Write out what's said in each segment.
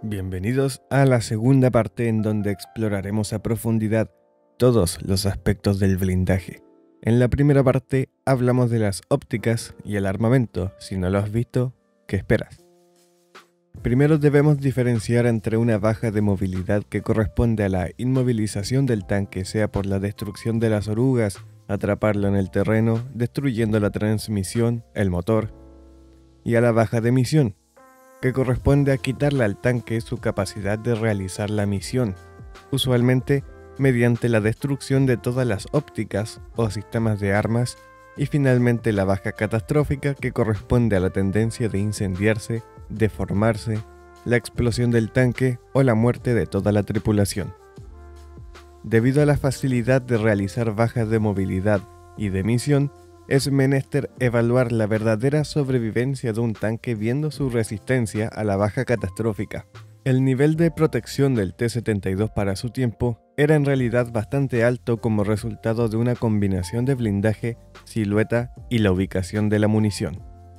Bienvenidos a la segunda parte en donde exploraremos a profundidad todos los aspectos del blindaje. En la primera parte hablamos de las ópticas y el armamento. Si no lo has visto, ¿qué esperas? Primero debemos diferenciar entre una baja de movilidad que corresponde a la inmovilización del tanque, sea por la destrucción de las orugas, atraparlo en el terreno, destruyendo la transmisión, el motor, y a la baja de misión, que corresponde a quitarle al tanque su capacidad de realizar la misión, usualmente mediante la destrucción de todas las ópticas o sistemas de armas, y finalmente la baja catastrófica, que corresponde a la tendencia de incendiarse, deformarse, la explosión del tanque o la muerte de toda la tripulación. Debido a la facilidad de realizar bajas de movilidad y de misión, es menester evaluar la verdadera sobrevivencia de un tanque viendo su resistencia a la baja catastrófica. El nivel de protección del T-72 para su tiempo era en realidad bastante alto como resultado de una combinación de blindaje, silueta y la ubicación de la munición.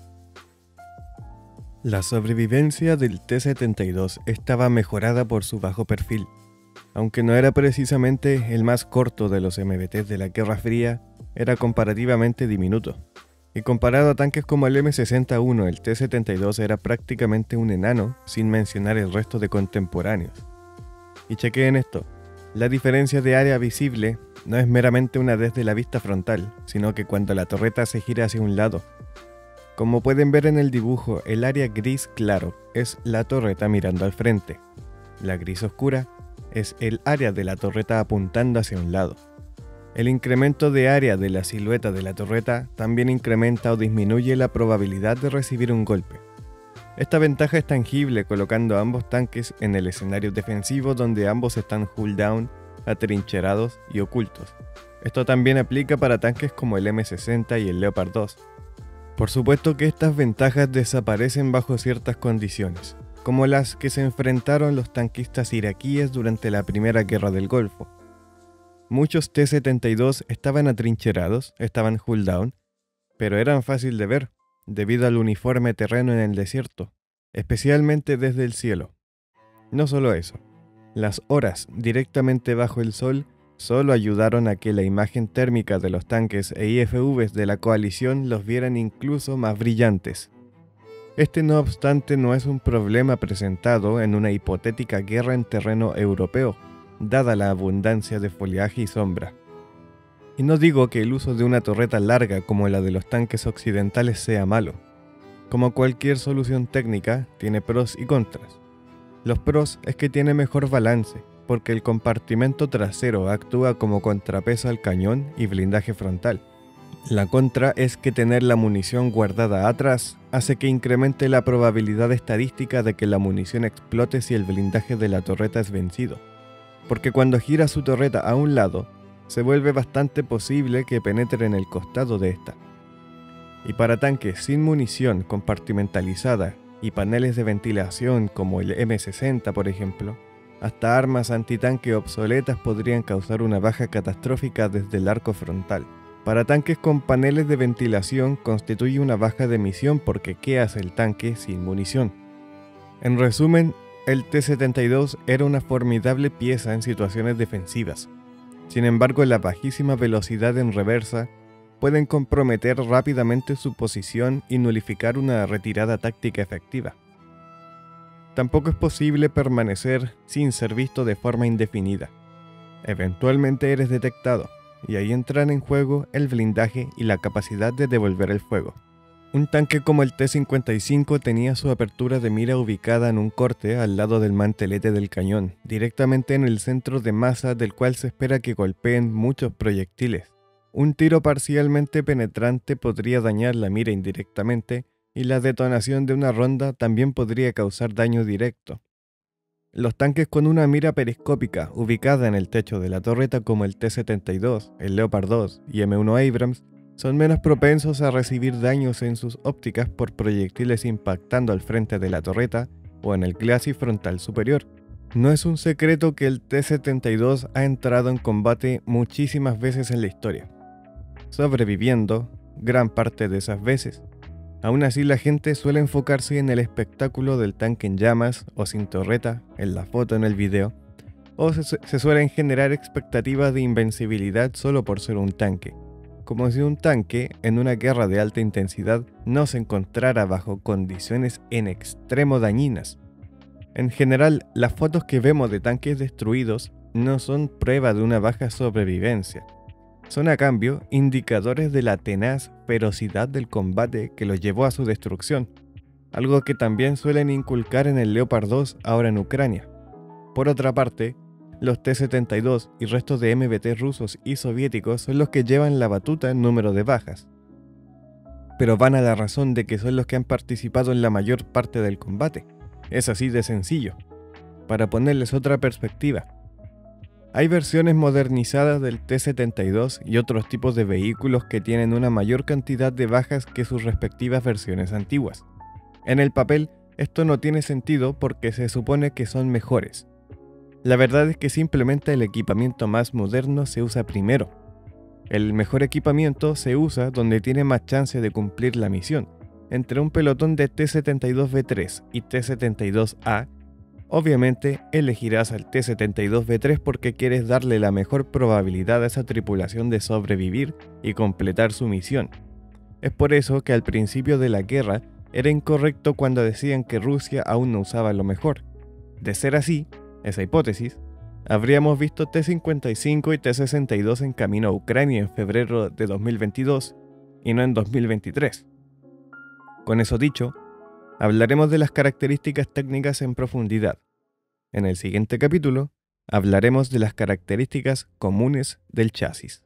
La sobrevivencia del T-72 estaba mejorada por su bajo perfil. Aunque no era precisamente el más corto de los MBTs de la Guerra Fría, era comparativamente diminuto. Y comparado a tanques como el M61, el T-72 era prácticamente un enano, sin mencionar el resto de contemporáneos. Y chequeen esto, la diferencia de área visible no es meramente una desde la vista frontal, sino que cuando la torreta se gira hacia un lado. Como pueden ver en el dibujo, el área gris claro es la torreta mirando al frente. La gris oscura es el área de la torreta apuntando hacia un lado. El incremento de área de la silueta de la torreta también incrementa o disminuye la probabilidad de recibir un golpe. Esta ventaja es tangible colocando a ambos tanques en el escenario defensivo donde ambos están hull down, atrincherados y ocultos. Esto también aplica para tanques como el M60 y el Leopard 2. Por supuesto que estas ventajas desaparecen bajo ciertas condiciones, como las que se enfrentaron los tanquistas iraquíes durante la Primera Guerra del Golfo. Muchos T-72 estaban atrincherados, estaban hull down, pero eran fácil de ver, debido al uniforme terreno en el desierto, especialmente desde el cielo. No solo eso, las horas directamente bajo el sol solo ayudaron a que la imagen térmica de los tanques e IFVs de la coalición los vieran incluso más brillantes. Este no obstante no es un problema presentado en una hipotética guerra en terreno europeo, dada la abundancia de follaje y sombra. Y no digo que el uso de una torreta larga como la de los tanques occidentales sea malo. Como cualquier solución técnica, tiene pros y contras. Los pros es que tiene mejor balance, porque el compartimento trasero actúa como contrapeso al cañón y blindaje frontal. La contra es que tener la munición guardada atrás hace que incremente la probabilidad estadística de que la munición explote si el blindaje de la torreta es vencido, porque cuando gira su torreta a un lado, se vuelve bastante posible que penetre en el costado de esta. Y para tanques sin munición compartimentalizada y paneles de ventilación como el M60 por ejemplo, hasta armas antitanque obsoletas podrían causar una baja catastrófica desde el arco frontal. Para tanques con paneles de ventilación constituye una baja de misión porque ¿qué hace el tanque sin munición? En resumen, el T-72 era una formidable pieza en situaciones defensivas. Sin embargo, la bajísima velocidad en reversa pueden comprometer rápidamente su posición y nulificar una retirada táctica efectiva. Tampoco es posible permanecer sin ser visto de forma indefinida. Eventualmente eres detectado, y ahí entran en juego el blindaje y la capacidad de devolver el fuego. Un tanque como el T-55 tenía su apertura de mira ubicada en un corte al lado del mantelete del cañón, directamente en el centro de masa del cual se espera que golpeen muchos proyectiles. Un tiro parcialmente penetrante podría dañar la mira indirectamente, y la detonación de una ronda también podría causar daño directo. Los tanques con una mira periscópica ubicada en el techo de la torreta como el T-72, el Leopard 2 y M1 Abrams son menos propensos a recibir daños en sus ópticas por proyectiles impactando al frente de la torreta o en el glacis frontal superior. No es un secreto que el T-72 ha entrado en combate muchísimas veces en la historia, sobreviviendo gran parte de esas veces. Aún así, la gente suele enfocarse en el espectáculo del tanque en llamas o sin torreta, en la foto, en el video, o se suelen generar expectativas de invencibilidad solo por ser un tanque, como si un tanque en una guerra de alta intensidad no se encontrara bajo condiciones en extremo dañinas. En general, las fotos que vemos de tanques destruidos no son prueba de una baja sobrevivencia, son a cambio indicadores de la tenaz ferocidad del combate que los llevó a su destrucción, algo que también suelen inculcar en el Leopard 2 ahora en Ucrania. Por otra parte, los T-72 y restos de MBT rusos y soviéticos son los que llevan la batuta en número de bajas, pero van a la razón de que son los que han participado en la mayor parte del combate. Es así de sencillo. Para ponerles otra perspectiva, hay versiones modernizadas del T-72 y otros tipos de vehículos que tienen una mayor cantidad de bajas que sus respectivas versiones antiguas. En el papel, esto no tiene sentido porque se supone que son mejores. La verdad es que simplemente el equipamiento más moderno se usa primero. El mejor equipamiento se usa donde tiene más chance de cumplir la misión. Entre un pelotón de T-72B3 y T-72A, obviamente elegirás al T-72B3 porque quieres darle la mejor probabilidad a esa tripulación de sobrevivir y completar su misión. Es por eso que al principio de la guerra era incorrecto cuando decían que Rusia aún no usaba lo mejor. De ser así, esa hipótesis, habríamos visto T-55 y T-62 en camino a Ucrania en febrero de 2022 y no en 2023. Con eso dicho, hablaremos de las características técnicas en profundidad. En el siguiente capítulo, hablaremos de las características comunes del chasis.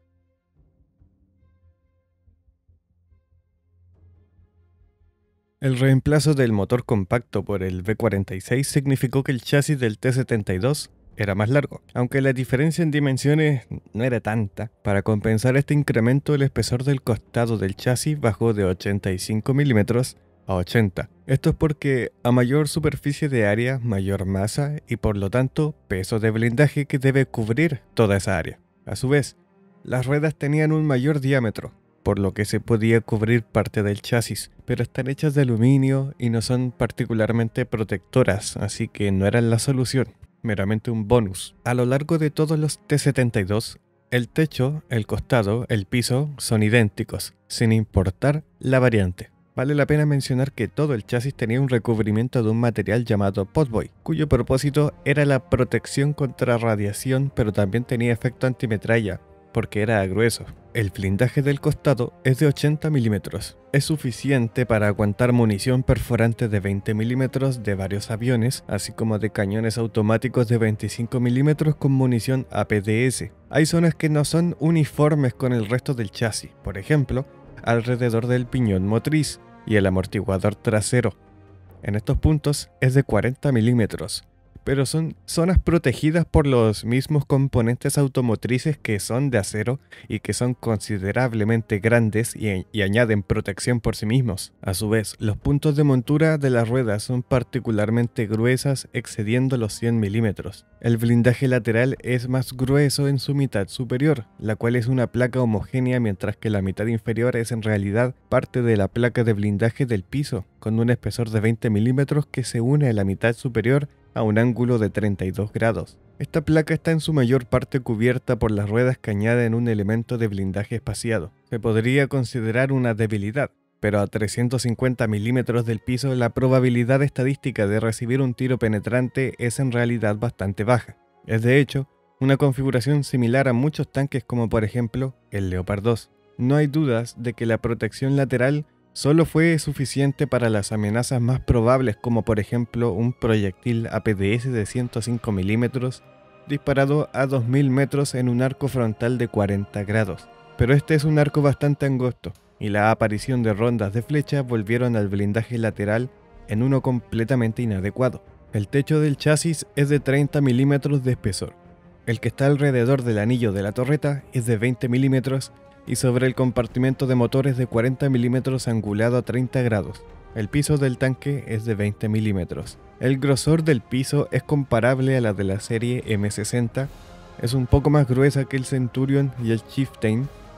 El reemplazo del motor compacto por el V46 significó que el chasis del T-72 era más largo, aunque la diferencia en dimensiones no era tanta. Para compensar este incremento, el espesor del costado del chasis bajó de 85 mm a 80. Esto es porque a mayor superficie de área, mayor masa y por lo tanto peso de blindaje que debe cubrir toda esa área. A su vez, las ruedas tenían un mayor diámetro, por lo que se podía cubrir parte del chasis, pero están hechas de aluminio y no son particularmente protectoras, así que no eran la solución, meramente un bonus. A lo largo de todos los T-72, el techo, el costado, el piso son idénticos, sin importar la variante. Vale la pena mencionar que todo el chasis tenía un recubrimiento de un material llamado Potboy, cuyo propósito era la protección contra radiación, pero también tenía efecto antimetralla, porque era grueso. El blindaje del costado es de 80 mm. Es suficiente para aguantar munición perforante de 20 mm de varios aviones, así como de cañones automáticos de 25 mm con munición APDS. Hay zonas que no son uniformes con el resto del chasis, por ejemplo, alrededor del piñón motriz y el amortiguador trasero. En estos puntos es de 40 mm, pero son zonas protegidas por los mismos componentes automotrices que son de acero y que son considerablemente grandes y añaden protección por sí mismos. A su vez, los puntos de montura de las ruedas son particularmente gruesas, excediendo los 100 mm. El blindaje lateral es más grueso en su mitad superior, la cual es una placa homogénea, mientras que la mitad inferior es en realidad parte de la placa de blindaje del piso, con un espesor de 20 mm que se une a la mitad superior a un ángulo de 32 grados. Esta placa está en su mayor parte cubierta por las ruedas que añaden un elemento de blindaje espaciado. Se podría considerar una debilidad, pero a 350 milímetros del piso la probabilidad estadística de recibir un tiro penetrante es en realidad bastante baja. Es de hecho una configuración similar a muchos tanques como por ejemplo el Leopard 2. No hay dudas de que la protección lateral solo fue suficiente para las amenazas más probables, como por ejemplo un proyectil APDS de 105 mm disparado a 2000 metros en un arco frontal de 40 grados. Pero este es un arco bastante angosto, y la aparición de rondas de flecha volvieron al blindaje lateral en uno completamente inadecuado. El techo del chasis es de 30 mm de espesor. El que está alrededor del anillo de la torreta es de 20 mm y sobre el compartimento de motores de 40 mm angulado a 30 grados. El piso del tanque es de 20 mm. El grosor del piso es comparable a la de la serie M60, es un poco más gruesa que el Centurion y el Chieftain,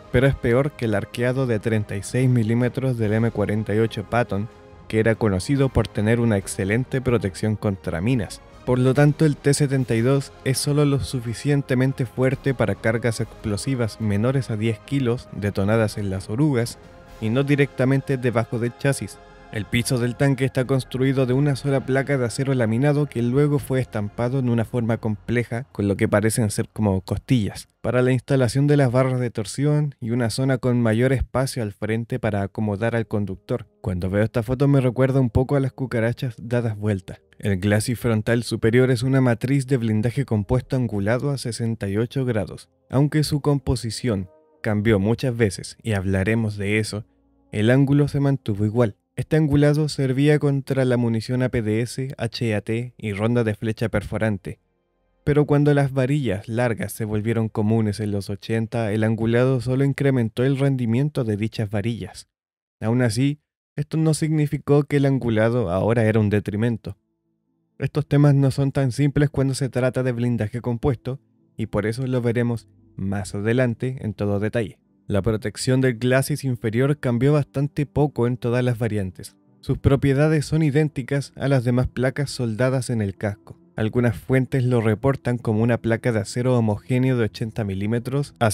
pero es peor que el arqueado de 36 mm del M48 Patton, que era conocido por tener una excelente protección contra minas. Por lo tanto, el T-72 es solo lo suficientemente fuerte para cargas explosivas menores a 10 kilos detonadas en las orugas y no directamente debajo del chasis. El piso del tanque está construido de una sola placa de acero laminado que luego fue estampado en una forma compleja con lo que parecen ser como costillas, para la instalación de las barras de torsión y una zona con mayor espacio al frente para acomodar al conductor. Cuando veo esta foto me recuerda un poco a las cucarachas dadas vuelta. El glacis frontal superior es una matriz de blindaje compuesto angulado a 68 grados. Aunque su composición cambió muchas veces, y hablaremos de eso, el ángulo se mantuvo igual. Este angulado servía contra la munición APDS, HAT y ronda de flecha perforante. Pero cuando las varillas largas se volvieron comunes en los 80, el angulado solo incrementó el rendimiento de dichas varillas. Aún así, esto no significó que el angulado ahora era un detrimento. Estos temas no son tan simples cuando se trata de blindaje compuesto, y por eso lo veremos más adelante en todo detalle. La protección del glacis inferior cambió bastante poco en todas las variantes. Sus propiedades son idénticas a las demás placas soldadas en el casco. Algunas fuentes lo reportan como una placa de acero homogéneo de 80 mm a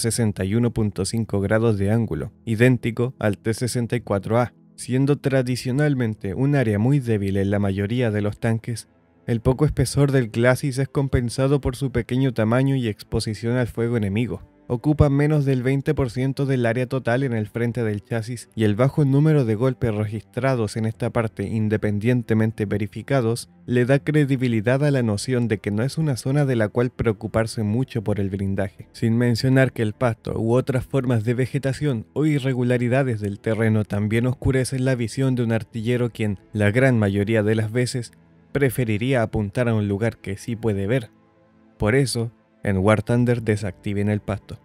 61.5 grados de ángulo, idéntico al T-64A. Siendo tradicionalmente un área muy débil en la mayoría de los tanques, el poco espesor del glacis es compensado por su pequeño tamaño y exposición al fuego enemigo. Ocupa menos del 20% del área total en el frente del chasis y el bajo número de golpes registrados en esta parte independientemente verificados le da credibilidad a la noción de que no es una zona de la cual preocuparse mucho por el blindaje, sin mencionar que el pasto u otras formas de vegetación o irregularidades del terreno también oscurecen la visión de un artillero quien, la gran mayoría de las veces, preferiría apuntar a un lugar que sí puede ver. Por eso, en War Thunder desactiven el pasto.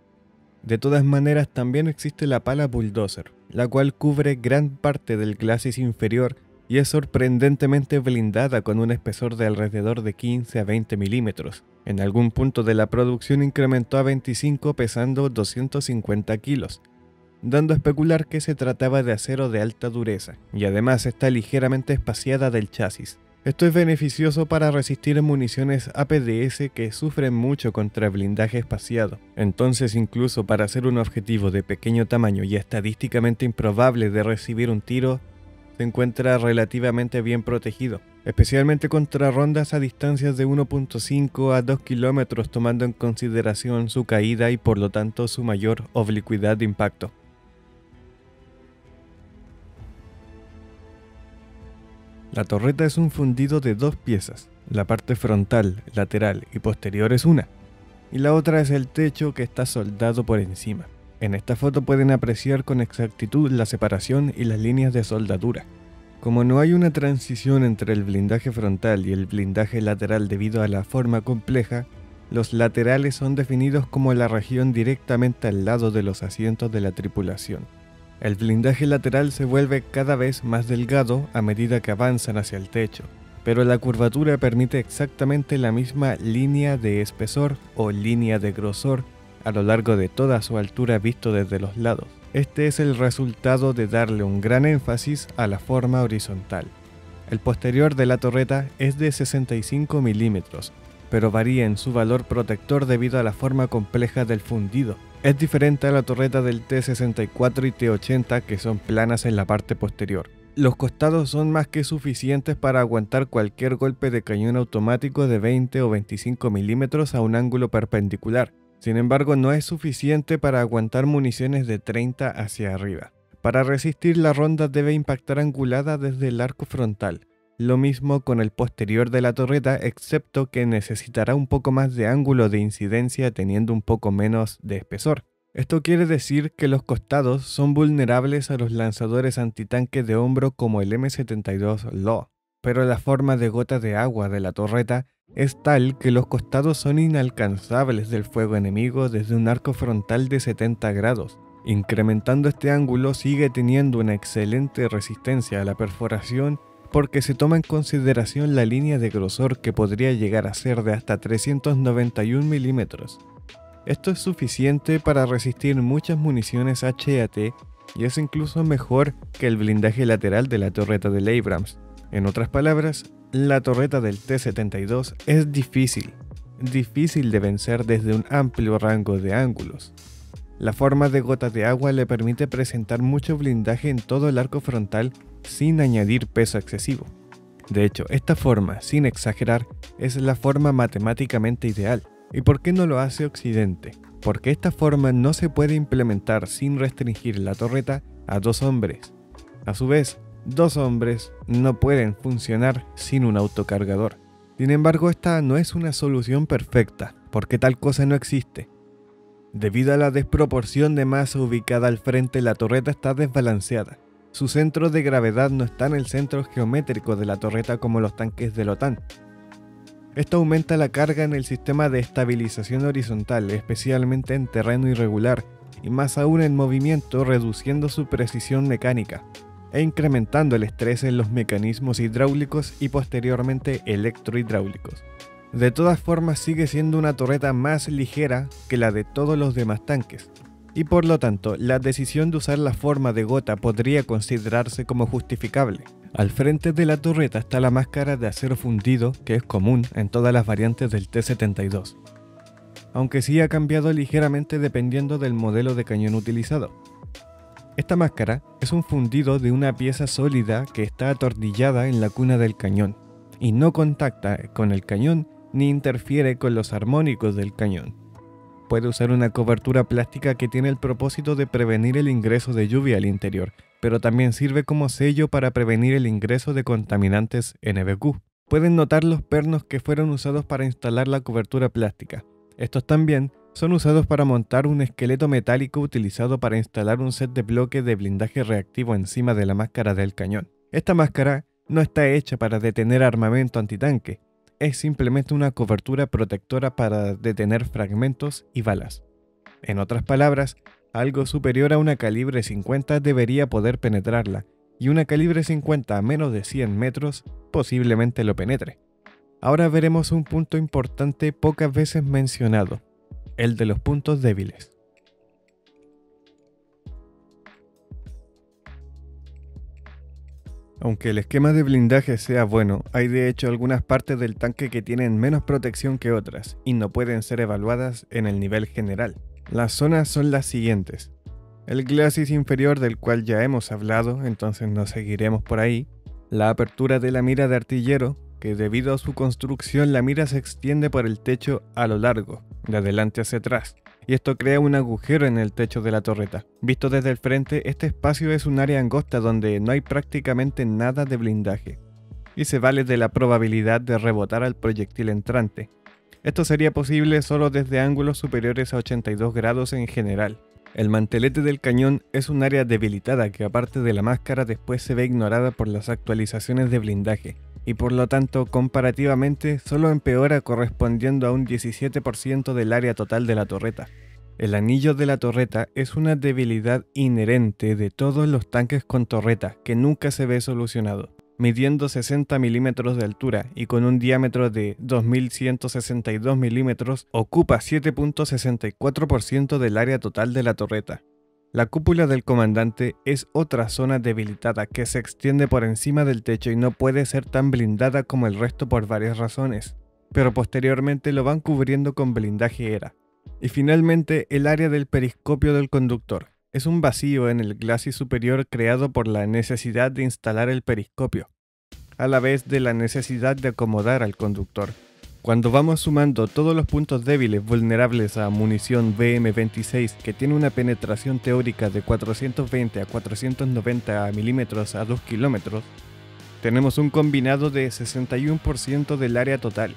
De todas maneras, también existe la pala bulldozer, la cual cubre gran parte del glacis inferior y es sorprendentemente blindada con un espesor de alrededor de 15 a 20 milímetros. En algún punto de la producción incrementó a 25 pesando 250 kilos, dando a especular que se trataba de acero de alta dureza, y además está ligeramente espaciada del chasis. Esto es beneficioso para resistir municiones APDS que sufren mucho contra blindaje espaciado. Entonces, incluso para ser un objetivo de pequeño tamaño y estadísticamente improbable de recibir un tiro, se encuentra relativamente bien protegido, especialmente contra rondas a distancias de 1.5 a 2 kilómetros, tomando en consideración su caída y por lo tanto su mayor oblicuidad de impacto. La torreta es un fundido de dos piezas, la parte frontal, lateral y posterior es una, y la otra es el techo que está soldado por encima. En esta foto pueden apreciar con exactitud la separación y las líneas de soldadura. Como no hay una transición entre el blindaje frontal y el blindaje lateral debido a la forma compleja, los laterales son definidos como la región directamente al lado de los asientos de la tripulación. El blindaje lateral se vuelve cada vez más delgado a medida que avanzan hacia el techo, pero la curvatura permite exactamente la misma línea de espesor o línea de grosor a lo largo de toda su altura visto desde los lados. Este es el resultado de darle un gran énfasis a la forma horizontal. El posterior de la torreta es de 65 milímetros, pero varía en su valor protector debido a la forma compleja del fundido. Es diferente a la torreta del T-64 y T-80 que son planas en la parte posterior. Los costados son más que suficientes para aguantar cualquier golpe de cañón automático de 20 o 25 milímetros a un ángulo perpendicular. Sin embargo, no es suficiente para aguantar municiones de 30 hacia arriba. Para resistir la ronda debe impactar angulada desde el arco frontal. Lo mismo con el posterior de la torreta, excepto que necesitará un poco más de ángulo de incidencia teniendo un poco menos de espesor. Esto quiere decir que los costados son vulnerables a los lanzadores antitanque de hombro como el M72 LO, pero la forma de gota de agua de la torreta es tal que los costados son inalcanzables del fuego enemigo desde un arco frontal de 70 grados. Incrementando este ángulo sigue teniendo una excelente resistencia a la perforación porque se toma en consideración la línea de grosor que podría llegar a ser de hasta 391 milímetros. Esto es suficiente para resistir muchas municiones HE-AT y es incluso mejor que el blindaje lateral de la torreta del Abrams. En otras palabras, la torreta del T-72 es difícil de vencer desde un amplio rango de ángulos. La forma de gota de agua le permite presentar mucho blindaje en todo el arco frontal sin añadir peso excesivo. De hecho, esta forma, sin exagerar, es la forma matemáticamente ideal. ¿Y por qué no lo hace Occidente? Porque esta forma no se puede implementar sin restringir la torreta a 2 hombres. A su vez, 2 hombres no pueden funcionar sin un autocargador. Sin embargo, esta no es una solución perfecta, porque tal cosa no existe. Debido a la desproporción de masa ubicada al frente, la torreta está desbalanceada. Su centro de gravedad no está en el centro geométrico de la torreta como los tanques de la OTAN. Esto aumenta la carga en el sistema de estabilización horizontal, especialmente en terreno irregular, y más aún en movimiento, reduciendo su precisión mecánica, e incrementando el estrés en los mecanismos hidráulicos y posteriormente electrohidráulicos. De todas formas, sigue siendo una torreta más ligera que la de todos los demás tanques, y por lo tanto, la decisión de usar la forma de gota podría considerarse como justificable. Al frente de la torreta está la máscara de acero fundido, que es común en todas las variantes del T-72, aunque sí ha cambiado ligeramente dependiendo del modelo de cañón utilizado. Esta máscara es un fundido de una pieza sólida que está atornillada en la cuna del cañón, y no contacta con el cañón ni interfiere con los armónicos del cañón. Puede usar una cobertura plástica que tiene el propósito de prevenir el ingreso de lluvia al interior, pero también sirve como sello para prevenir el ingreso de contaminantes NBQ. Pueden notar los pernos que fueron usados para instalar la cobertura plástica. Estos también son usados para montar un esqueleto metálico utilizado para instalar un set de bloques de blindaje reactivo encima de la máscara del cañón. Esta máscara no está hecha para detener armamento antitanque, es simplemente una cobertura protectora para detener fragmentos y balas. En otras palabras, algo superior a una calibre 50 debería poder penetrarla, y una calibre 50 a menos de 100 metros posiblemente lo penetre. Ahora veremos un punto importante pocas veces mencionado, el de los puntos débiles. Aunque el esquema de blindaje sea bueno, hay de hecho algunas partes del tanque que tienen menos protección que otras y no pueden ser evaluadas en el nivel general. Las zonas son las siguientes: el glacis inferior, del cual ya hemos hablado, entonces no seguiremos por ahí; la apertura de la mira de artillero, que debido a su construcción la mira se extiende por el techo a lo largo, de adelante hacia atrás, y esto crea un agujero en el techo de la torreta. Visto desde el frente, este espacio es un área angosta donde no hay prácticamente nada de blindaje, y se vale de la probabilidad de rebotar al proyectil entrante. Esto sería posible solo desde ángulos superiores a 82 grados en general. El mantelete del cañón es un área debilitada que, aparte de la máscara, después se ve ignorada por las actualizaciones de blindaje, y por lo tanto comparativamente solo empeora, correspondiendo a un 17% del área total de la torreta. El anillo de la torreta es una debilidad inherente de todos los tanques con torreta que nunca se ve solucionado. Midiendo 60 milímetros de altura y con un diámetro de 2162 milímetros, ocupa 7.64% del área total de la torreta. La cúpula del comandante es otra zona debilitada que se extiende por encima del techo y no puede ser tan blindada como el resto por varias razones, pero posteriormente lo van cubriendo con blindaje ERA. Y finalmente, el área del periscopio del conductor. Es un vacío en el glacis superior creado por la necesidad de instalar el periscopio, a la vez de la necesidad de acomodar al conductor. Cuando vamos sumando todos los puntos débiles vulnerables a munición VM-26, que tiene una penetración teórica de 420 a 490 milímetros a 2 kilómetros, tenemos un combinado de 61% del área total.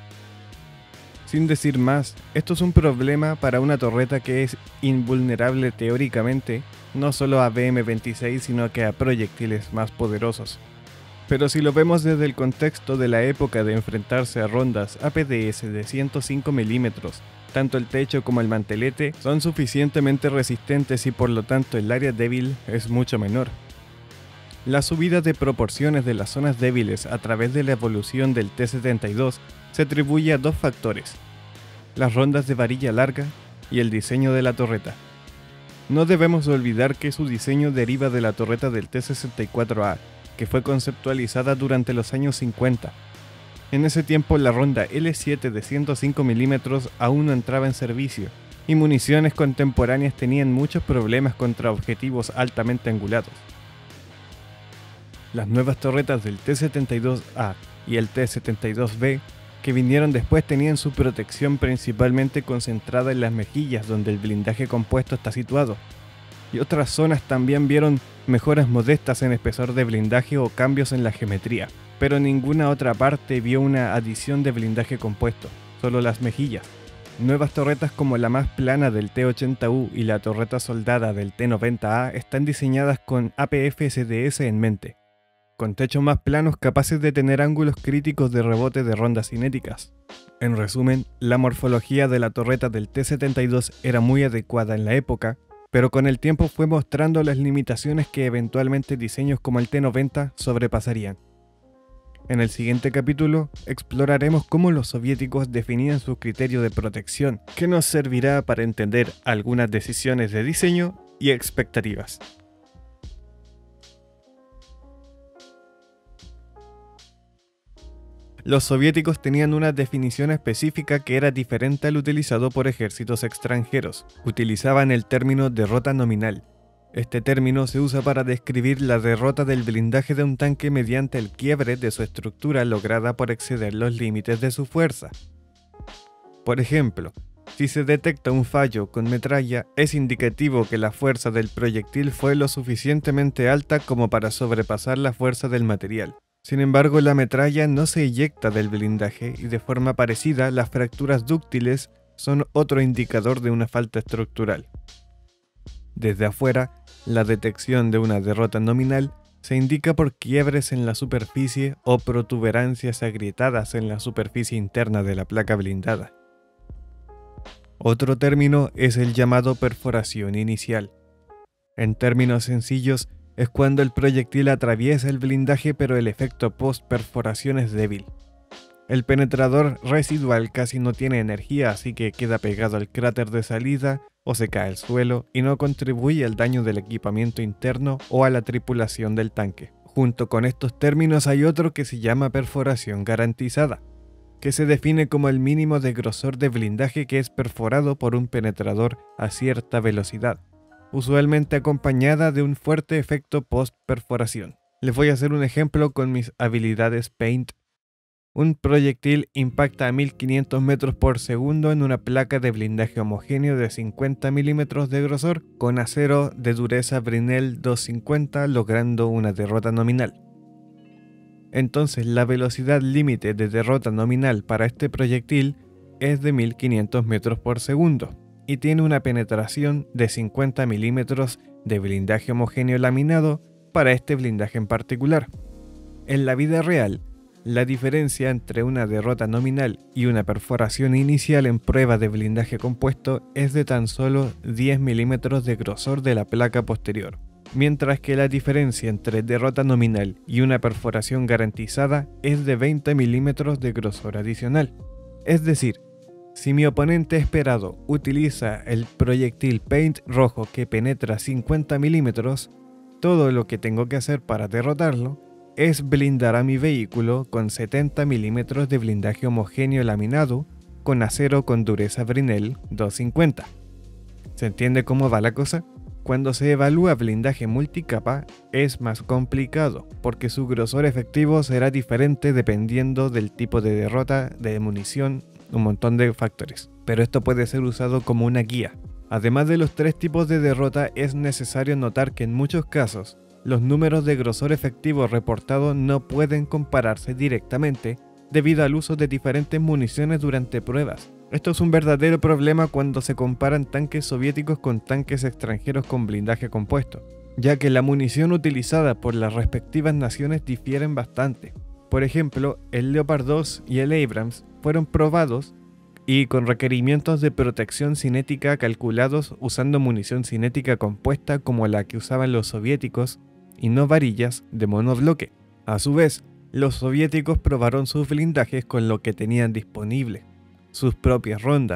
Sin decir más, esto es un problema para una torreta que es invulnerable teóricamente, no solo a VM-26 sino que a proyectiles más poderosos. Pero si lo vemos desde el contexto de la época de enfrentarse a rondas APDS de 105 milímetros, tanto el techo como el mantelete son suficientemente resistentes y por lo tanto el área débil es mucho menor. La subida de proporciones de las zonas débiles a través de la evolución del T-72 se atribuye a dos factores: las rondas de varilla larga y el diseño de la torreta. No debemos olvidar que su diseño deriva de la torreta del T-64A, que fue conceptualizada durante los años 50. En ese tiempo la ronda L7 de 105 mm aún no entraba en servicio, y municiones contemporáneas tenían muchos problemas contra objetivos altamente angulados. Las nuevas torretas del T-72A y el T-72B que vinieron después tenían su protección principalmente concentrada en las mejillas donde el blindaje compuesto está situado, y otras zonas también vieron mejoras modestas en espesor de blindaje o cambios en la geometría, pero ninguna otra parte vio una adición de blindaje compuesto, solo las mejillas. Nuevas torretas como la más plana del T-80U y la torreta soldada del T-90A están diseñadas con APF-SDS en mente, con techos más planos capaces de tener ángulos críticos de rebote de rondas cinéticas. En resumen, la morfología de la torreta del T-72 era muy adecuada en la época, pero con el tiempo fue mostrando las limitaciones que eventualmente diseños como el T-90 sobrepasarían. En el siguiente capítulo exploraremos cómo los soviéticos definían su criterio de protección, que nos servirá para entender algunas decisiones de diseño y expectativas. Los soviéticos tenían una definición específica que era diferente al utilizado por ejércitos extranjeros. Utilizaban el término derrota nominal. Este término se usa para describir la derrota del blindaje de un tanque mediante el quiebre de su estructura lograda por exceder los límites de su fuerza. Por ejemplo, si se detecta un fallo con metralla, es indicativo que la fuerza del proyectil fue lo suficientemente alta como para sobrepasar la fuerza del material. Sin embargo, la metralla no se eyecta del blindaje y de forma parecida, las fracturas dúctiles son otro indicador de una falta estructural. Desde afuera, la detección de una derrota nominal se indica por quiebres en la superficie o protuberancias agrietadas en la superficie interna de la placa blindada. Otro término es el llamado perforación inicial. En términos sencillos, es cuando el proyectil atraviesa el blindaje pero el efecto post-perforación es débil. El penetrador residual casi no tiene energía, así que queda pegado al cráter de salida o se cae al suelo y no contribuye al daño del equipamiento interno o a la tripulación del tanque. Junto con estos términos hay otro que se llama perforación garantizada, que se define como el mínimo de grosor de blindaje que es perforado por un penetrador a cierta velocidad, usualmente acompañada de un fuerte efecto post-perforación. Les voy a hacer un ejemplo con mis habilidades Paint. Un proyectil impacta a 1500 metros por segundo en una placa de blindaje homogéneo de 50 milímetros de grosor con acero de dureza Brinell 250, logrando una derrota nominal. Entonces la velocidad límite de derrota nominal para este proyectil es de 1500 metros por segundo. Y tiene una penetración de 50 milímetros de blindaje homogéneo laminado para este blindaje en particular. En la vida real, la diferencia entre una derrota nominal y una perforación inicial en prueba de blindaje compuesto es de tan solo 10 milímetros de grosor de la placa posterior, mientras que la diferencia entre derrota nominal y una perforación garantizada es de 20 milímetros de grosor adicional. Es decir, si mi oponente esperado utiliza el proyectil Paint rojo que penetra 50 milímetros, todo lo que tengo que hacer para derrotarlo es blindar a mi vehículo con 70 milímetros de blindaje homogéneo laminado con acero con dureza Brinell 250. ¿Se entiende cómo va la cosa? Cuando se evalúa blindaje multicapa es más complicado, porque su grosor efectivo será diferente dependiendo del tipo de derrota, de munición, un montón de factores. Pero esto puede ser usado como una guía. Además de los tres tipos de derrota, es necesario notar que en muchos casos, los números de grosor efectivo reportados no pueden compararse directamente debido al uso de diferentes municiones durante pruebas. Esto es un verdadero problema cuando se comparan tanques soviéticos con tanques extranjeros con blindaje compuesto, ya que la munición utilizada por las respectivas naciones difieren bastante. Por ejemplo, el Leopard 2 y el Abrams fueron probados y con requerimientos de protección cinética calculados usando munición cinética compuesta como la que usaban los soviéticos y no varillas de monobloque. A su vez, los soviéticos probaron sus blindajes con lo que tenían disponible, sus propias rondas,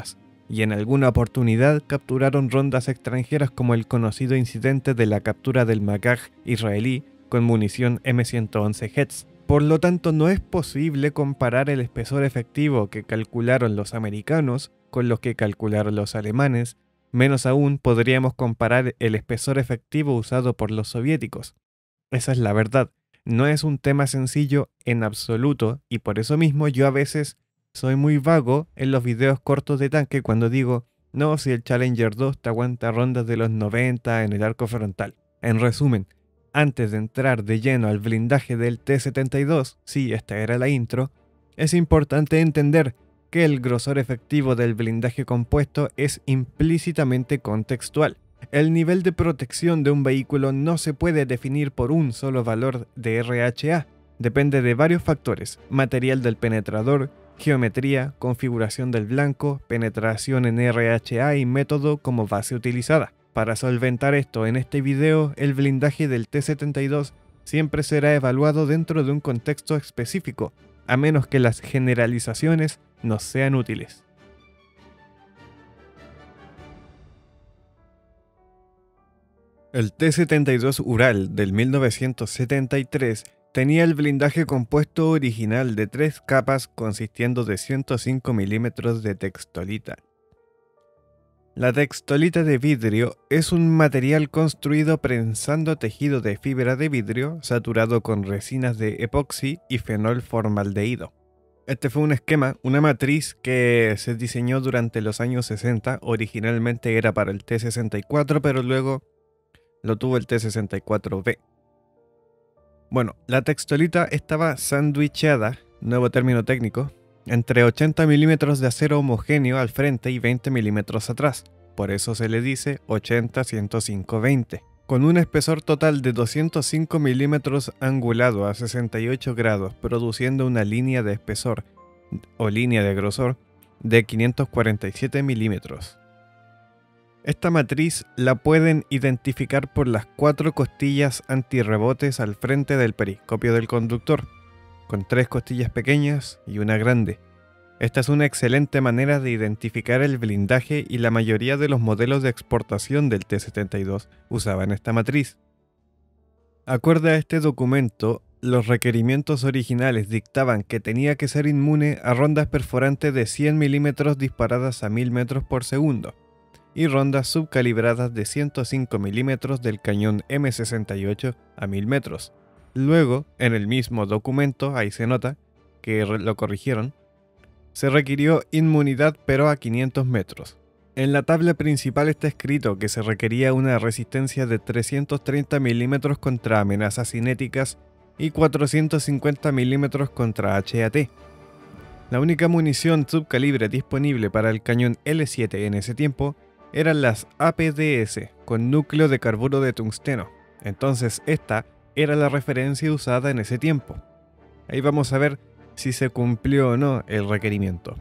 y en alguna oportunidad capturaron rondas extranjeras como el conocido incidente de la captura del Magaj israelí con munición M111 Hetz. Por lo tanto, no es posible comparar el espesor efectivo que calcularon los americanos con los que calcularon los alemanes, menos aún podríamos comparar el espesor efectivo usado por los soviéticos. Esa es la verdad. No es un tema sencillo en absoluto y por eso mismo yo a veces soy muy vago en los videos cortos de tanque cuando digo, no, si el Challenger 2 te aguanta rondas de los 90 en el arco frontal. En resumen, antes de entrar de lleno al blindaje del T-72, sí, esta era la intro, es importante entender que el grosor efectivo del blindaje compuesto es implícitamente contextual. El nivel de protección de un vehículo no se puede definir por un solo valor de RHA. Depende de varios factores: material del penetrador, geometría, configuración del blanco, penetración en RHA y método como base utilizada. Para solventar esto en este video, el blindaje del T-72 siempre será evaluado dentro de un contexto específico, a menos que las generalizaciones nos sean útiles. El T-72 Ural del 1973 tenía el blindaje compuesto original de 3 capas consistiendo de 105 milímetros de textolita. La textolita de vidrio es un material construido prensando tejido de fibra de vidrio saturado con resinas de epoxi y fenol formaldehído. Este fue un esquema, una matriz que se diseñó durante los años 60, originalmente era para el T-64, pero luego lo tuvo el T-64B. Bueno, la textolita estaba sandwichada, nuevo término técnico, entre 80 milímetros de acero homogéneo al frente y 20 milímetros atrás. Por eso se le dice 80-105-20. Con un espesor total de 205 milímetros angulado a 68 grados, produciendo una línea de espesor o línea de grosor de 547 milímetros. Esta matriz la pueden identificar por las 4 costillas antirrebotes al frente del periscopio del conductor, con 3 costillas pequeñas y una grande. Esta es una excelente manera de identificar el blindaje y la mayoría de los modelos de exportación del T-72 usaban esta matriz. Acorde a este documento, los requerimientos originales dictaban que tenía que ser inmune a rondas perforantes de 100 milímetros disparadas a 1000 metros por segundo y rondas subcalibradas de 105 milímetros del cañón M68 a 1000 metros. Luego, en el mismo documento, ahí se nota que lo corrigieron, se requirió inmunidad pero a 500 metros. En la tabla principal está escrito que se requería una resistencia de 330 milímetros contra amenazas cinéticas y 450 milímetros contra HAT. La única munición subcalibre disponible para el cañón L7 en ese tiempo eran las APDS con núcleo de carburo de tungsteno, entonces esta era la referencia usada en ese tiempo. Ahí vamos a ver si se cumplió o no el requerimiento.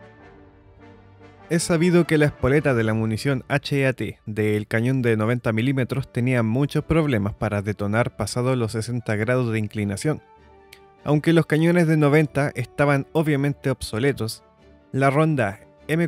Es sabido que la espoleta de la munición HAT del cañón de 90 milímetros tenía muchos problemas para detonar pasado los 60 grados de inclinación. Aunque los cañones de 90 estaban obviamente obsoletos, la ronda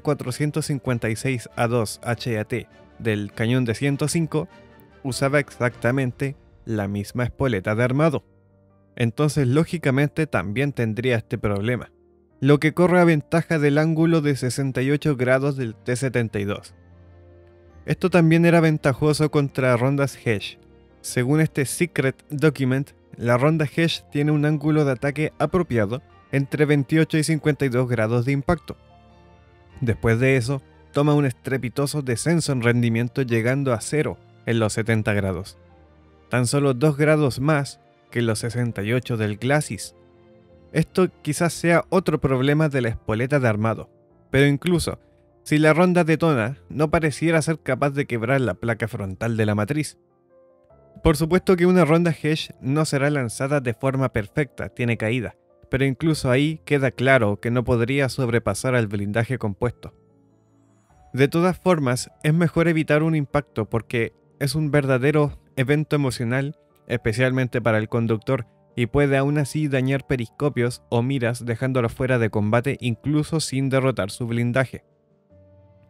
M456A2 HAT del cañón de 105 usaba exactamente la misma espoleta de armado. Entonces lógicamente también tendría este problema, lo que corre a ventaja del ángulo de 68 grados del T-72. Esto también era ventajoso contra rondas Hesh. Según este Secret Document, la ronda Hesh tiene un ángulo de ataque apropiado entre 28 y 52 grados de impacto. Después de eso, toma un estrepitoso descenso en rendimiento llegando a 0 en los 70 grados. Tan solo 2 grados más que los 68 del Glacis. Esto quizás sea otro problema de la espoleta de armado, pero incluso si la ronda detona, no pareciera ser capaz de quebrar la placa frontal de la matriz. Por supuesto que una ronda Hesh no será lanzada de forma perfecta, tiene caída, pero incluso ahí queda claro que no podría sobrepasar al blindaje compuesto. De todas formas, es mejor evitar un impacto porque es un verdadero evento emocional, especialmente para el conductor, y puede aún así dañar periscopios o miras dejándolo fuera de combate incluso sin derrotar su blindaje.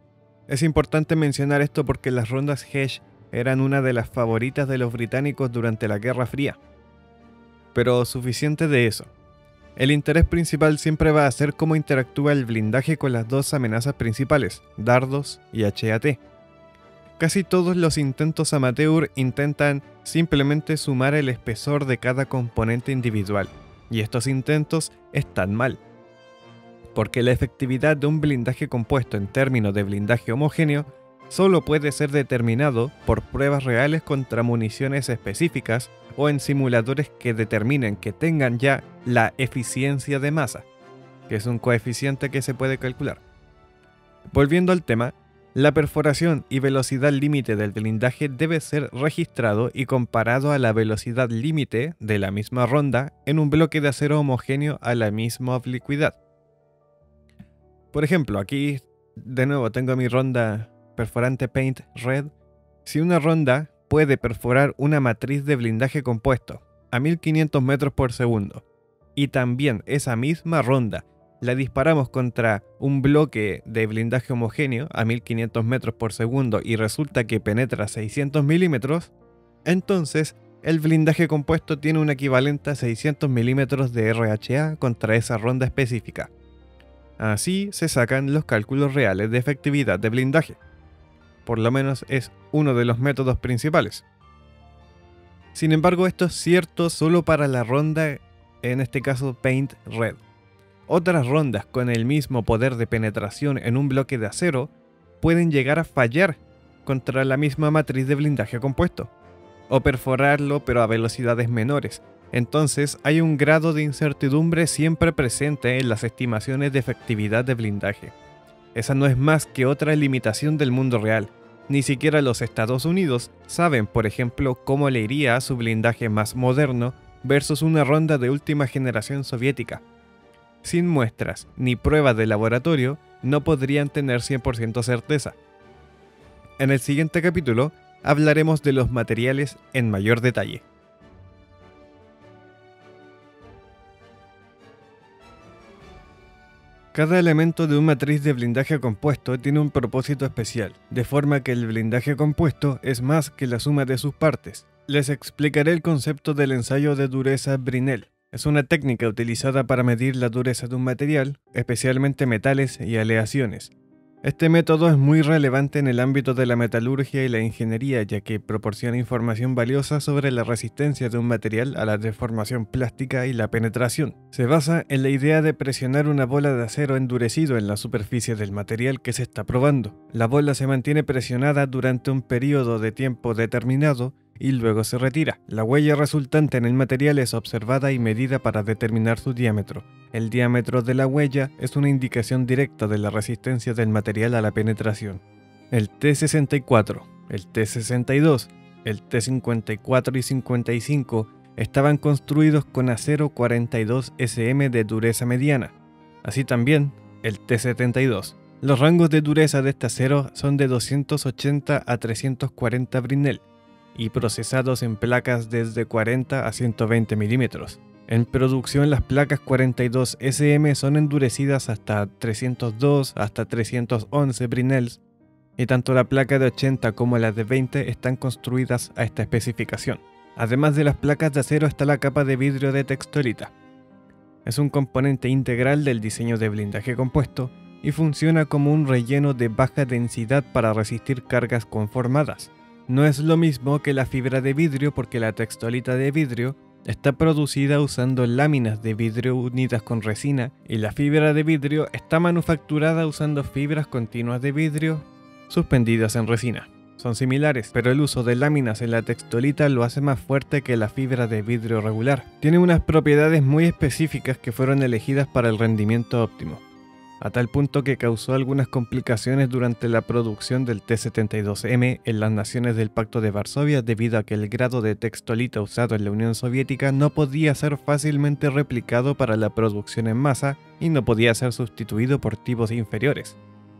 Es importante mencionar esto porque las rondas Hedge eran una de las favoritas de los británicos durante la Guerra Fría. Pero suficiente de eso. El interés principal siempre va a ser cómo interactúa el blindaje con las dos amenazas principales, dardos y HAT. Casi todos los intentos amateur intentan simplemente sumar el espesor de cada componente individual, y estos intentos están mal, porque la efectividad de un blindaje compuesto en términos de blindaje homogéneo solo puede ser determinado por pruebas reales contra municiones específicas o en simuladores que determinen que tengan ya la eficiencia de masa, que es un coeficiente que se puede calcular. Volviendo al tema, la perforación y velocidad límite del blindaje debe ser registrado y comparado a la velocidad límite de la misma ronda en un bloque de acero homogéneo a la misma oblicuidad. Por ejemplo, aquí de nuevo tengo mi ronda perforante Paint Red. Si una ronda puede perforar una matriz de blindaje compuesto a 1500 metros por segundo y también esa misma ronda la disparamos contra un bloque de blindaje homogéneo a 1500 metros por segundo y resulta que penetra 600 milímetros, entonces el blindaje compuesto tiene un equivalente a 600 milímetros de RHA contra esa ronda específica. Así se sacan los cálculos reales de efectividad de blindaje. Por lo menos es uno de los métodos principales. Sin embargo, esto es cierto solo para la ronda, en este caso Paint Red. Otras rondas con el mismo poder de penetración en un bloque de acero pueden llegar a fallar contra la misma matriz de blindaje compuesto, o perforarlo pero a velocidades menores. Entonces hay un grado de incertidumbre siempre presente en las estimaciones de efectividad de blindaje. Esa no es más que otra limitación del mundo real. Ni siquiera los Estados Unidos saben, por ejemplo, cómo le iría a su blindaje más moderno versus una ronda de última generación soviética. Sin muestras ni pruebas de laboratorio, no podrían tener 100% certeza. En el siguiente capítulo hablaremos de los materiales en mayor detalle. Cada elemento de una matriz de blindaje compuesto tiene un propósito especial, de forma que el blindaje compuesto es más que la suma de sus partes. Les explicaré el concepto del ensayo de dureza Brinell. Es una técnica utilizada para medir la dureza de un material, especialmente metales y aleaciones. Este método es muy relevante en el ámbito de la metalurgia y la ingeniería, ya que proporciona información valiosa sobre la resistencia de un material a la deformación plástica y la penetración. Se basa en la idea de presionar una bola de acero endurecido en la superficie del material que se está probando. La bola se mantiene presionada durante un periodo de tiempo determinado y luego se retira. La huella resultante en el material es observada y medida para determinar su diámetro. El diámetro de la huella es una indicación directa de la resistencia del material a la penetración. El T64, el T62, el T54 y 55 estaban construidos con acero 42 SM de dureza mediana, así también el T72. Los rangos de dureza de este acero son de 280 a 340 Brinell y procesados en placas desde 40 a 120 milímetros. En producción, las placas 42 SM son endurecidas hasta 302 hasta 311 Brinells, y tanto la placa de 80 como la de 20 están construidas a esta especificación. Además de las placas de acero está la capa de vidrio de textolita. Es un componente integral del diseño de blindaje compuesto y funciona como un relleno de baja densidad para resistir cargas conformadas. No es lo mismo que la fibra de vidrio porque la textolita de vidrio está producida usando láminas de vidrio unidas con resina y la fibra de vidrio está manufacturada usando fibras continuas de vidrio suspendidas en resina. Son similares, pero el uso de láminas en la textolita lo hace más fuerte que la fibra de vidrio regular. Tiene unas propiedades muy específicas que fueron elegidas para el rendimiento óptimo, a tal punto que causó algunas complicaciones durante la producción del T-72M en las naciones del Pacto de Varsovia debido a que el grado de textolita usado en la Unión Soviética no podía ser fácilmente replicado para la producción en masa y no podía ser sustituido por tipos inferiores.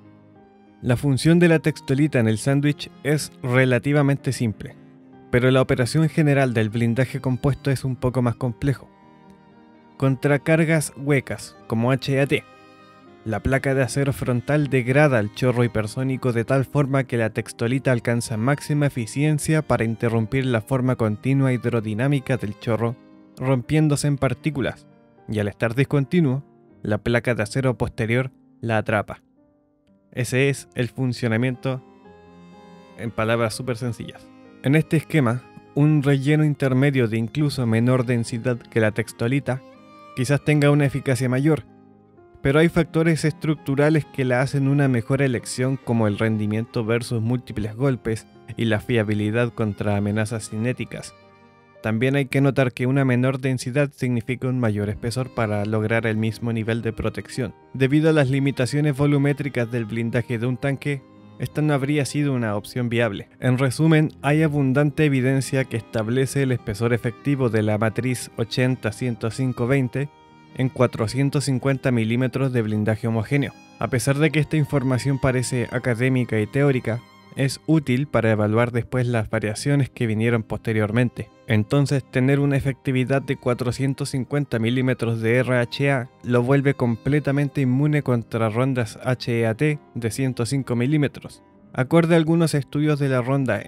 La función de la textolita en el sándwich es relativamente simple, pero la operación general del blindaje compuesto es un poco más complejo. Contra cargas huecas, como HAT, La placa de acero frontal degrada el chorro hipersónico de tal forma que la textolita alcanza máxima eficiencia para interrumpir la forma continua hidrodinámica del chorro, rompiéndose en partículas, y al estar discontinuo, la placa de acero posterior la atrapa. Ese es el funcionamiento en palabras súper sencillas. En este esquema, un relleno intermedio de incluso menor densidad que la textolita quizás tenga una eficacia mayor, pero hay factores estructurales que la hacen una mejor elección, como el rendimiento versus múltiples golpes y la fiabilidad contra amenazas cinéticas. También hay que notar que una menor densidad significa un mayor espesor para lograr el mismo nivel de protección. Debido a las limitaciones volumétricas del blindaje de un tanque, esta no habría sido una opción viable. En resumen, hay abundante evidencia que establece el espesor efectivo de la matriz 80-105-20 en 450 milímetros de blindaje homogéneo. A pesar de que esta información parece académica y teórica, es útil para evaluar después las variaciones que vinieron posteriormente. Entonces, tener una efectividad de 450 milímetros de RHA lo vuelve completamente inmune contra rondas HEAT de 105 milímetros. Acorde a algunos estudios de la ronda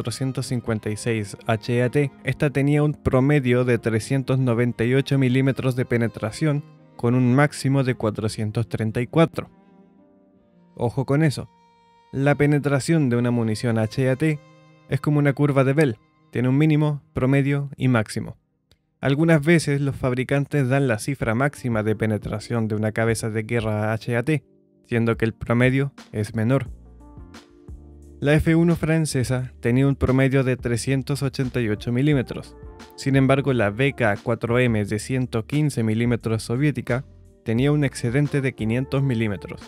M456 HEAT, esta tenía un promedio de 398 milímetros de penetración con un máximo de 434. Ojo con eso. La penetración de una munición HEAT es como una curva de Bell, tiene un mínimo, promedio y máximo. Algunas veces los fabricantes dan la cifra máxima de penetración de una cabeza de guerra HEAT, siendo que el promedio es menor. La F1 francesa tenía un promedio de 388 milímetros, sin embargo la BK4M de 115 milímetros soviética tenía un excedente de 500 milímetros.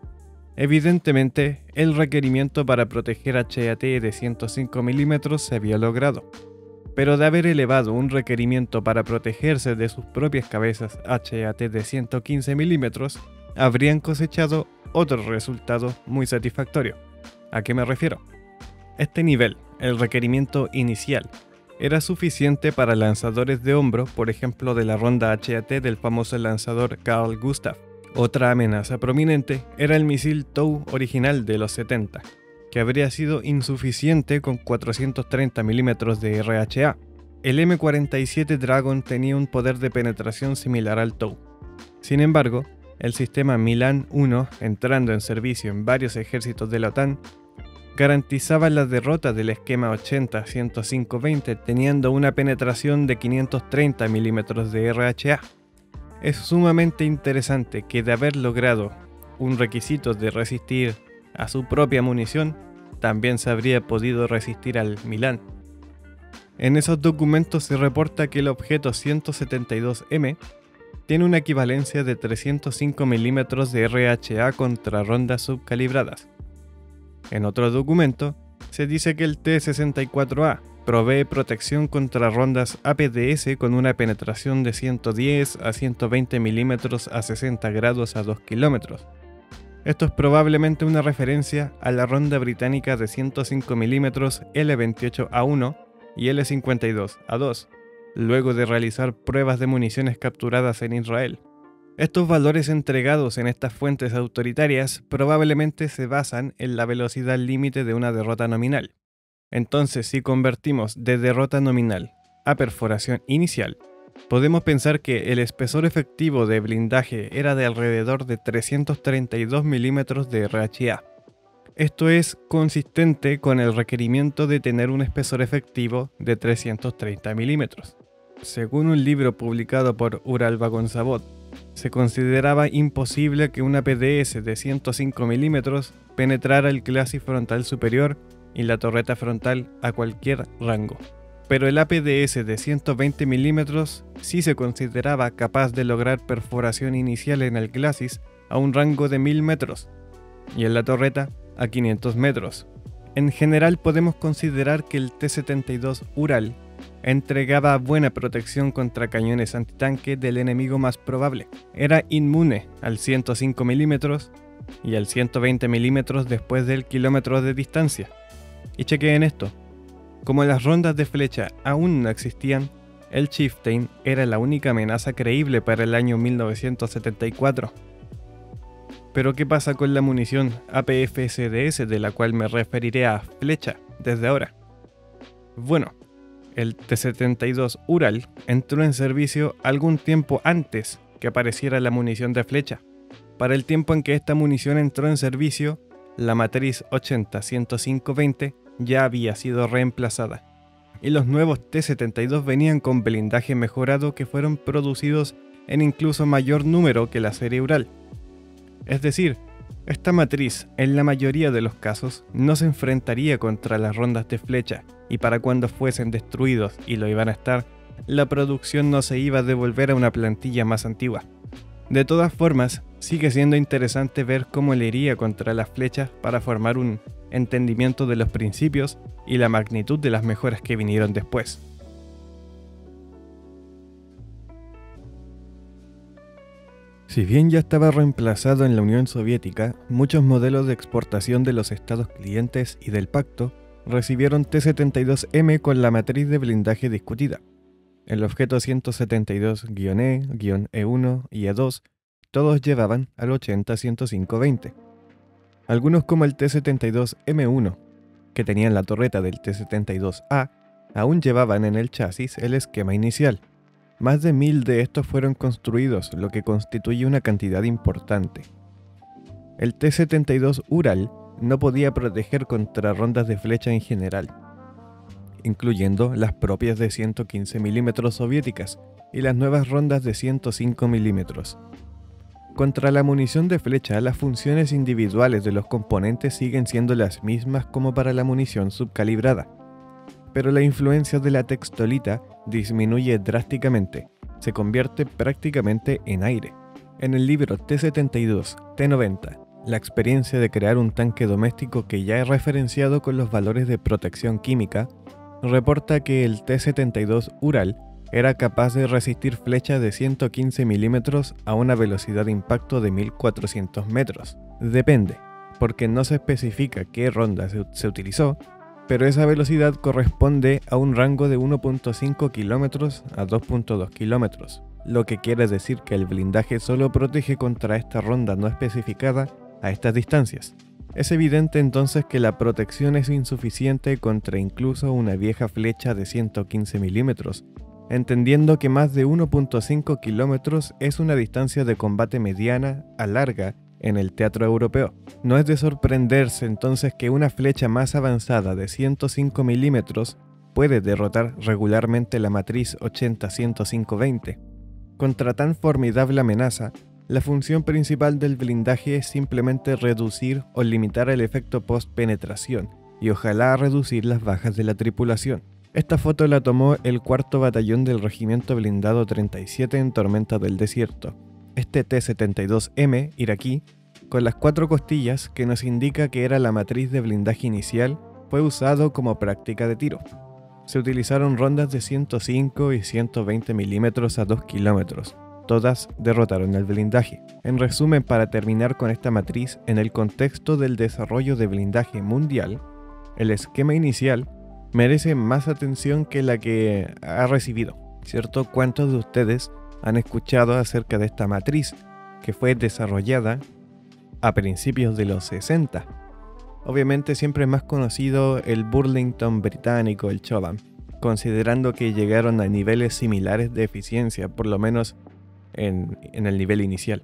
Evidentemente, el requerimiento para proteger HEAT de 105 milímetros se había logrado, pero de haber elevado un requerimiento para protegerse de sus propias cabezas HEAT de 115 milímetros, habrían cosechado otro resultado muy satisfactorio. ¿A qué me refiero? Este nivel, el requerimiento inicial, era suficiente para lanzadores de hombro, por ejemplo de la ronda HEAT del famoso lanzador Carl Gustav. Otra amenaza prominente era el misil TOW original de los 70, que habría sido insuficiente con 430 milímetros de RHA. El M47 Dragon tenía un poder de penetración similar al TOW. Sin embargo, el sistema Milan 1, entrando en servicio en varios ejércitos de la OTAN, garantizaba la derrota del esquema 80-105-20 teniendo una penetración de 530 milímetros de RHA. Es sumamente interesante que de haber logrado un requisito de resistir a su propia munición, también se habría podido resistir al Milan. En esos documentos se reporta que el objeto 172M tiene una equivalencia de 305 milímetros de RHA contra rondas subcalibradas. En otro documento se dice que el T-64A provee protección contra rondas APDS con una penetración de 110 a 120 milímetros a 60 grados a 2 kilómetros. Esto es probablemente una referencia a la ronda británica de 105 milímetros L28A1 y L52A2, luego de realizar pruebas de municiones capturadas en Israel. Estos valores entregados en estas fuentes autoritarias probablemente se basan en la velocidad límite de una derrota nominal. Entonces, si convertimos de derrota nominal a perforación inicial, podemos pensar que el espesor efectivo de blindaje era de alrededor de 332 milímetros de RHA. Esto es consistente con el requerimiento de tener un espesor efectivo de 330 milímetros. Según un libro publicado por Ural Vagonzavod, se consideraba imposible que una PDS de 105 milímetros penetrara el glacis frontal superior y la torreta frontal a cualquier rango. Pero el APDS de 120 milímetros sí se consideraba capaz de lograr perforación inicial en el glacis a un rango de 1000 metros y en la torreta a 500 metros. En general podemos considerar que el T-72 Ural entregaba buena protección contra cañones antitanque del enemigo más probable. Era inmune al 105 milímetros y al 120 milímetros después del kilómetro de distancia. Y chequeen esto, como las rondas de flecha aún no existían, el Chieftain era la única amenaza creíble para el año 1974. Pero ¿qué pasa con la munición APFSDS de la cual me referiré a flecha desde ahora? Bueno, el T-72 Ural entró en servicio algún tiempo antes que apareciera la munición de flecha. Para el tiempo en que esta munición entró en servicio, la matriz 80-105-20 ya había sido reemplazada, y los nuevos T-72 venían con blindaje mejorado que fueron producidos en incluso mayor número que la serie Ural. Es decir, esta matriz, en la mayoría de los casos, no se enfrentaría contra las rondas de flecha, y para cuando fuesen destruidos y lo iban a estar, la producción no se iba a devolver a una plantilla más antigua. De todas formas, sigue siendo interesante ver cómo le iría contra las flechas para formar un entendimiento de los principios y la magnitud de las mejoras que vinieron después. Si bien ya estaba reemplazado en la Unión Soviética, muchos modelos de exportación de los estados clientes y del pacto recibieron T-72M con la matriz de blindaje discutida. El objeto 172-E, E1 y E2 todos llevaban al 80-105-20. Algunos, como el T-72M1, que tenían la torreta del T-72A, aún llevaban en el chasis el esquema inicial. Más de 1000 de estos fueron construidos, lo que constituye una cantidad importante. El T-72 Ural no podía proteger contra rondas de flecha en general, incluyendo las propias de 115 mm soviéticas y las nuevas rondas de 105 mm. Contra la munición de flecha, las funciones individuales de los componentes siguen siendo las mismas como para la munición subcalibrada, pero la influencia de la textolita disminuye drásticamente, se convierte prácticamente en aire. En el libro T-72, T-90, la experiencia de crear un tanque doméstico que ya he referenciado con los valores de protección química, reporta que el T-72 Ural era capaz de resistir flechas de 115 mm a una velocidad de impacto de 1400 metros. Depende, porque no se especifica qué ronda se utilizó, pero esa velocidad corresponde a un rango de 1.5 km a 2.2 km, lo que quiere decir que el blindaje solo protege contra esta ronda no especificada a estas distancias. Es evidente entonces que la protección es insuficiente contra incluso una vieja flecha de 115 mm, entendiendo que más de 1.5 km es una distancia de combate mediana a larga en el teatro europeo. No es de sorprenderse entonces que una flecha más avanzada de 105 mm puede derrotar regularmente la matriz 80-105-20. Contra tan formidable amenaza, la función principal del blindaje es simplemente reducir o limitar el efecto post-penetración y ojalá reducir las bajas de la tripulación. Esta foto la tomó el 4º Batallón del Regimiento Blindado 37 en Tormenta del Desierto. Este T-72M iraquí, con las 4 costillas que nos indica que era la matriz de blindaje inicial, fue usado como práctica de tiro. Se utilizaron rondas de 105 y 120 mm a 2 km. Todas derrotaron el blindaje. En resumen, para terminar con esta matriz, en el contexto del desarrollo de blindaje mundial, el esquema inicial merece más atención que la que ha recibido, ¿cierto? ¿Cuántos de ustedes han escuchado acerca de esta matriz que fue desarrollada a principios de los 60? Obviamente siempre es más conocido el Burlington británico, el Chovam, considerando que llegaron a niveles similares de eficiencia, por lo menos en el nivel inicial.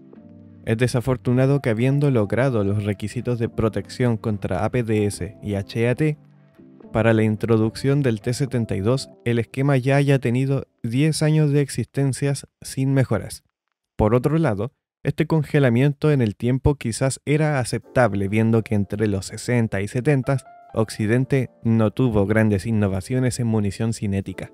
Es desafortunado que, habiendo logrado los requisitos de protección contra APDS y HAT, para la introducción del T-72, el esquema ya haya tenido 10 años de existencias sin mejoras. Por otro lado, este congelamiento en el tiempo quizás era aceptable, viendo que entre los 60 y 70 Occidente no tuvo grandes innovaciones en munición cinética.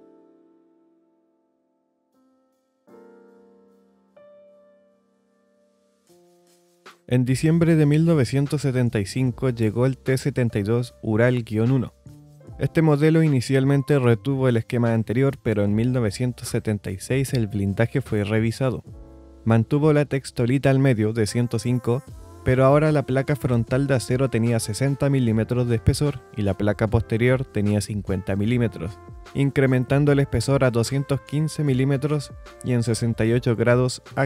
En diciembre de 1975 llegó el T-72 Ural-1. Este modelo inicialmente retuvo el esquema anterior, pero en 1976 el blindaje fue revisado. Mantuvo la textolita al medio de 105 pero ahora la placa frontal de acero tenía 60 milímetros de espesor y la placa posterior tenía 50 milímetros, incrementando el espesor a 215 milímetros y en 68 grados a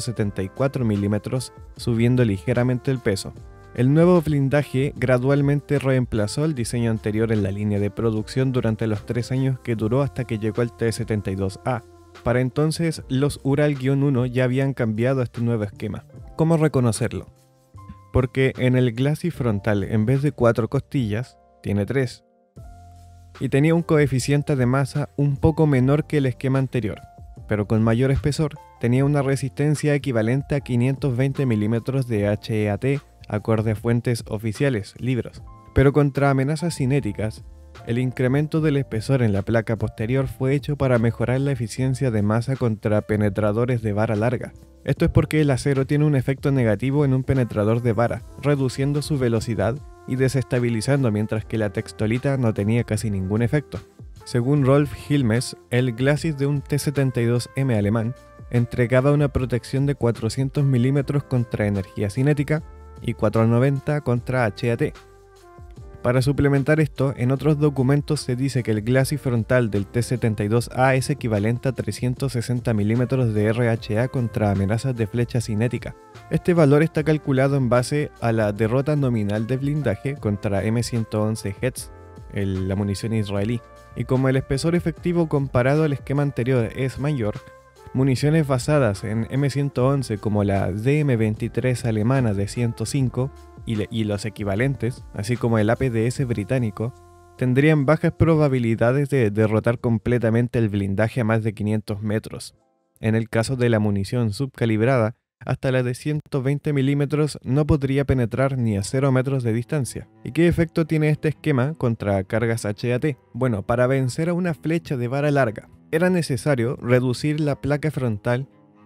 574 milímetros, subiendo ligeramente el peso. El nuevo blindaje gradualmente reemplazó el diseño anterior en la línea de producción durante los 3 años que duró hasta que llegó el T-72A. Para entonces, los Ural-1 ya habían cambiado a este nuevo esquema. ¿Cómo reconocerlo? Porque en el glacis frontal, en vez de 4 costillas, tiene 3. Y tenía un coeficiente de masa un poco menor que el esquema anterior, pero con mayor espesor. Tenía una resistencia equivalente a 520 milímetros de HEAT, acorde a fuentes oficiales, libros. Pero contra amenazas cinéticas, el incremento del espesor en la placa posterior fue hecho para mejorar la eficiencia de masa contra penetradores de vara larga. Esto es porque el acero tiene un efecto negativo en un penetrador de vara, reduciendo su velocidad y desestabilizando, mientras que la textolita no tenía casi ningún efecto. Según Rolf Hilmes, el glacis de un T-72M alemán entregaba una protección de 400 milímetros contra energía cinética y 490 contra HEAT. Para suplementar esto, en otros documentos se dice que el glacis frontal del T-72A es equivalente a 360 milímetros de RHA contra amenazas de flecha cinética. Este valor está calculado en base a la derrota nominal de blindaje contra M111 Hetz, la munición israelí, y como el espesor efectivo comparado al esquema anterior es mayor, municiones basadas en M111 como la DM-23 alemana de 105 y los equivalentes, así como el APDS británico, tendrían bajas probabilidades de derrotar completamente el blindaje a más de 500 metros. En el caso de la munición subcalibrada, hasta la de 120 milímetros no podría penetrar ni a 0 metros de distancia. ¿Y qué efecto tiene este esquema contra cargas HEAT? Bueno, para vencer a una flecha de vara larga, era necesario reducir la placa frontal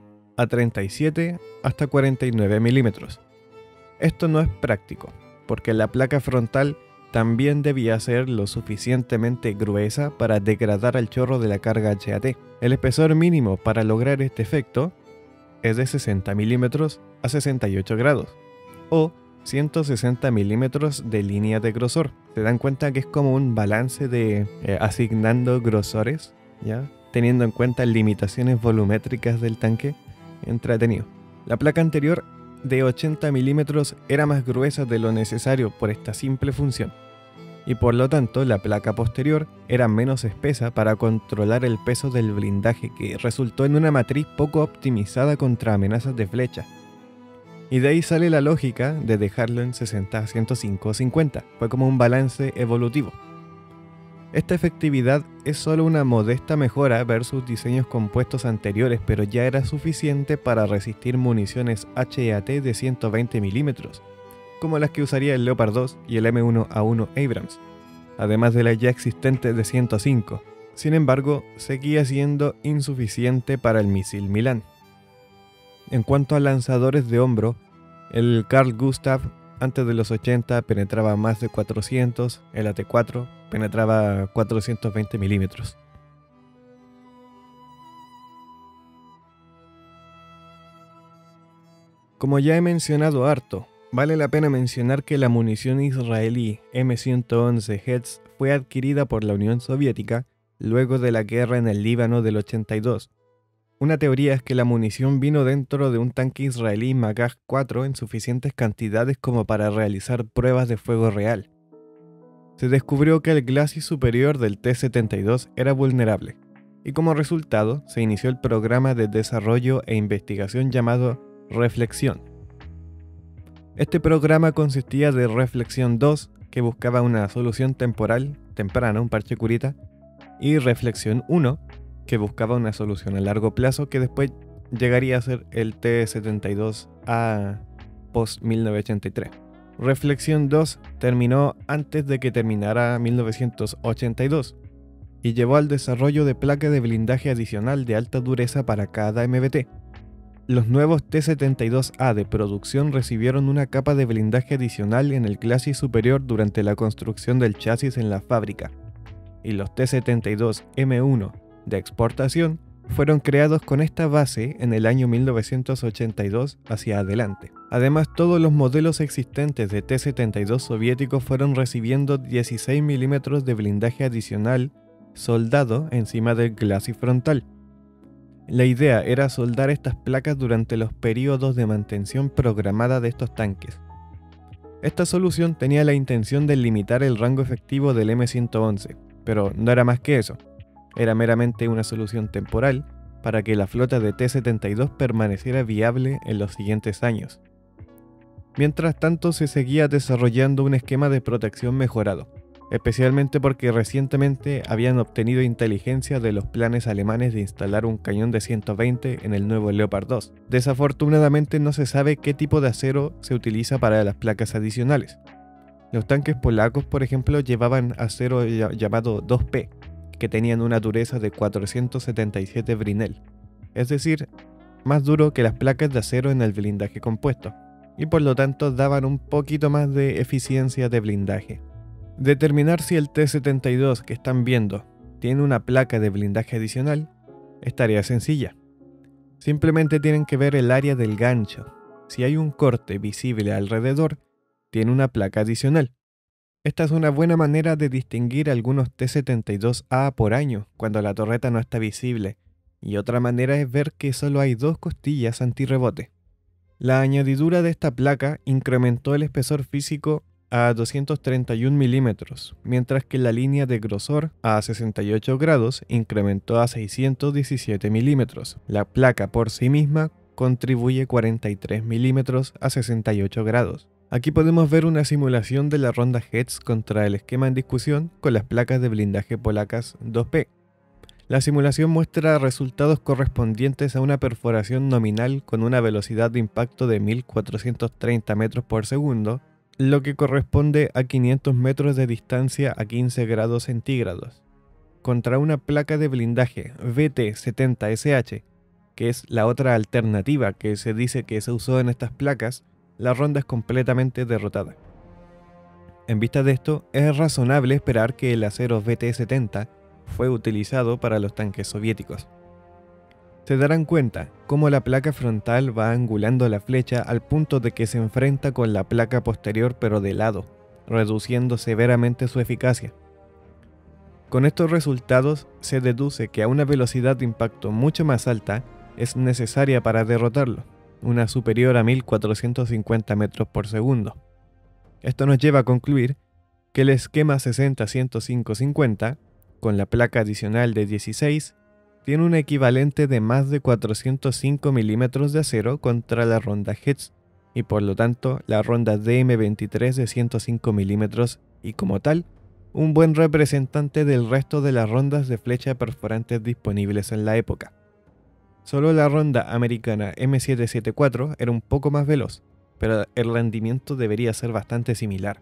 a 37 hasta 49 milímetros. Esto no es práctico, porque la placa frontal también debía ser lo suficientemente gruesa para degradar al chorro de la carga HEAT. El espesor mínimo para lograr este efecto es de 60 milímetros a 68 grados, o 160 milímetros de línea de grosor. ¿Se dan cuenta que es como un balance de asignando grosores, ¿ya? Teniendo en cuenta limitaciones volumétricas del tanque? Entretenido. La placa anterior de 80 milímetros era más gruesa de lo necesario por esta simple función, y por lo tanto la placa posterior era menos espesa para controlar el peso del blindaje, que resultó en una matriz poco optimizada contra amenazas de flecha. Y de ahí sale la lógica de dejarlo en 60, 105 o 50, fue como un balance evolutivo. Esta efectividad es solo una modesta mejora versus diseños compuestos anteriores, pero ya era suficiente para resistir municiones HEAT de 120 milímetros, como las que usaría el Leopard 2 y el M1A1 Abrams, además de la ya existente de 105. Sin embargo, seguía siendo insuficiente para el misil Milan. En cuanto a lanzadores de hombro, el Carl Gustav antes de los 80 penetraba más de 400, el AT4 penetraba 420 milímetros. Como ya he mencionado harto, vale la pena mencionar que la munición israelí M111 Hetz fue adquirida por la Unión Soviética luego de la guerra en el Líbano del 82. Una teoría es que la munición vino dentro de un tanque israelí Magach 4 en suficientes cantidades como para realizar pruebas de fuego real. Se descubrió que el glacis superior del T-72 era vulnerable, y como resultado se inició el programa de desarrollo e investigación llamado Reflexión. Este programa consistía de Reflexión 2, que buscaba una solución temporal, temprana, un parche curita, y Reflexión 1, que buscaba una solución a largo plazo, que después llegaría a ser el T-72A post-1983. Reflexión 2 terminó antes de que terminara 1982 y llevó al desarrollo de placa de blindaje adicional de alta dureza para cada MBT. Los nuevos T-72A de producción recibieron una capa de blindaje adicional en el glacis superior durante la construcción del chasis en la fábrica, y los T-72M1 de exportación fueron creados con esta base en el año 1982 hacia adelante. Además, todos los modelos existentes de T-72 soviéticos fueron recibiendo 16 milímetros de blindaje adicional soldado encima del glacis frontal. La idea era soldar estas placas durante los periodos de mantención programada de estos tanques. Esta solución tenía la intención de limitar el rango efectivo del M111, pero no era más que eso. Era meramente una solución temporal para que la flota de T-72 permaneciera viable en los siguientes años. Mientras tanto, se seguía desarrollando un esquema de protección mejorado, especialmente porque recientemente habían obtenido inteligencia de los planes alemanes de instalar un cañón de 120 en el nuevo Leopard 2. Desafortunadamente no se sabe qué tipo de acero se utiliza para las placas adicionales. Los tanques polacos, por ejemplo, llevaban acero llamado 2P, que tenían una dureza de 477 Brinell, es decir, más duro que las placas de acero en el blindaje compuesto, y por lo tanto daban un poquito más de eficiencia de blindaje. Determinar si el T-72 que están viendo tiene una placa de blindaje adicional es tarea sencilla. Simplemente tienen que ver el área del gancho. Si hay un corte visible alrededor, tiene una placa adicional. Esta es una buena manera de distinguir algunos T-72A por año cuando la torreta no está visible, y otra manera es ver que solo hay dos costillas antirrebote. La añadidura de esta placa incrementó el espesor físico a 231 milímetros, mientras que la línea de grosor a 68 grados incrementó a 617 milímetros. La placa por sí misma contribuye 43 milímetros a 68 grados. Aquí podemos ver una simulación de la ronda Hetz contra el esquema en discusión con las placas de blindaje polacas 2P. La simulación muestra resultados correspondientes a una perforación nominal con una velocidad de impacto de 1430 metros por segundo, lo que corresponde a 500 metros de distancia a 15 grados centígrados, contra una placa de blindaje VT-70SH, que es la otra alternativa que se dice que se usó en estas placas. La ronda es completamente derrotada. En vista de esto, es razonable esperar que el acero VT-70 fue utilizado para los tanques soviéticos. Se darán cuenta cómo la placa frontal va angulando la flecha al punto de que se enfrenta con la placa posterior pero de lado, reduciendo severamente su eficacia. Con estos resultados se deduce que a una velocidad de impacto mucho más alta es necesaria para derrotarlo, una superior a 1450 metros por segundo. Esto nos lleva a concluir que el esquema 60-105-50, con la placa adicional de 16, tiene un equivalente de más de 405 milímetros de acero contra la ronda Hetz, y por lo tanto la ronda DM23 de 105 milímetros, y como tal, un buen representante del resto de las rondas de flecha perforantes disponibles en la época. Solo la ronda americana M774 era un poco más veloz, pero el rendimiento debería ser bastante similar.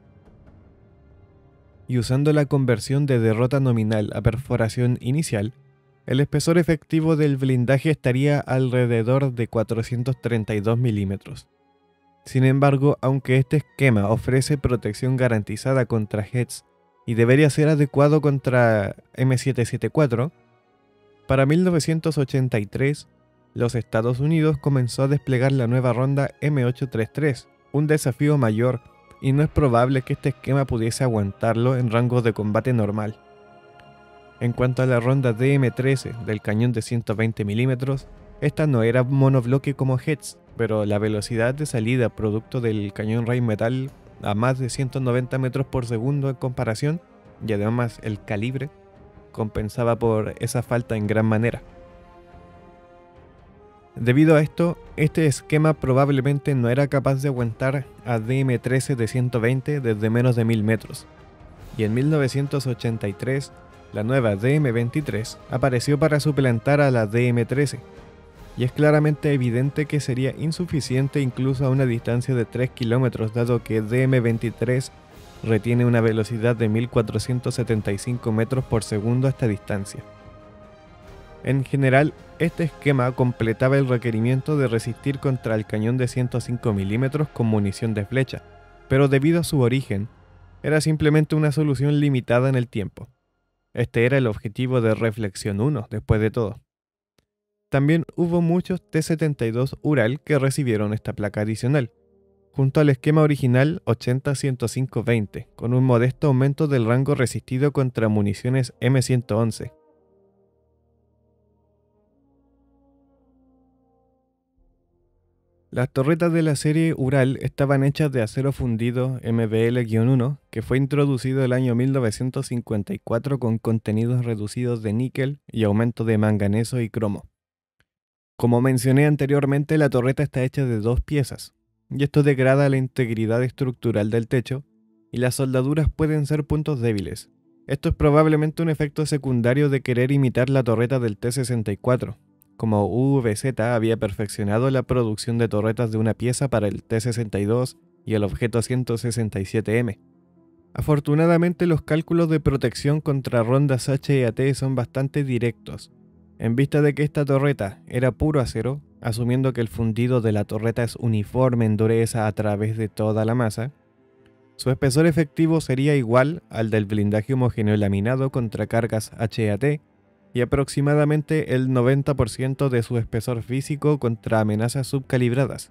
Y usando la conversión de derrota nominal a perforación inicial, el espesor efectivo del blindaje estaría alrededor de 432 milímetros. Sin embargo, aunque este esquema ofrece protección garantizada contra Hetz y debería ser adecuado contra M774, para 1983, los Estados Unidos comenzó a desplegar la nueva ronda M833, un desafío mayor, y no es probable que este esquema pudiese aguantarlo en rangos de combate normal. En cuanto a la ronda DM13 del cañón de 120 mm, esta no era monobloque como Hetz, pero la velocidad de salida producto del cañón Rheinmetall a más de 190 metros por segundo en comparación, y además el calibre, compensaba por esa falta en gran manera. Debido a esto, este esquema probablemente no era capaz de aguantar a DM13 de 120 desde menos de 1000 metros, y en 1983 la nueva DM23 apareció para suplantar a la DM13, y es claramente evidente que sería insuficiente incluso a una distancia de 3 kilómetros, dado que DM23 retiene una velocidad de 1475 metros por segundo a esta distancia. En general, este esquema completaba el requerimiento de resistir contra el cañón de 105 mm con munición de flecha, pero debido a su origen, era simplemente una solución limitada en el tiempo. Este era el objetivo de Reflexión 1, después de todo. También hubo muchos T-72 Ural que recibieron esta placa adicional, junto al esquema original 80-105-20, con un modesto aumento del rango resistido contra municiones M111. Las torretas de la serie Ural estaban hechas de acero fundido MBL-1, que fue introducido el año 1954 con contenidos reducidos de níquel y aumento de manganeso y cromo. Como mencioné anteriormente, la torreta está hecha de 2 piezas, y esto degrada la integridad estructural del techo, y las soldaduras pueden ser puntos débiles. Esto es probablemente un efecto secundario de querer imitar la torreta del T-64, como UVZ había perfeccionado la producción de torretas de una pieza para el T-62 y el objeto 167M. Afortunadamente, los cálculos de protección contra rondas HEAT son bastante directos. En vista de que esta torreta era puro acero, asumiendo que el fundido de la torreta es uniforme en dureza a través de toda la masa, su espesor efectivo sería igual al del blindaje homogéneo laminado contra cargas HEAT y aproximadamente el 90% de su espesor físico contra amenazas subcalibradas.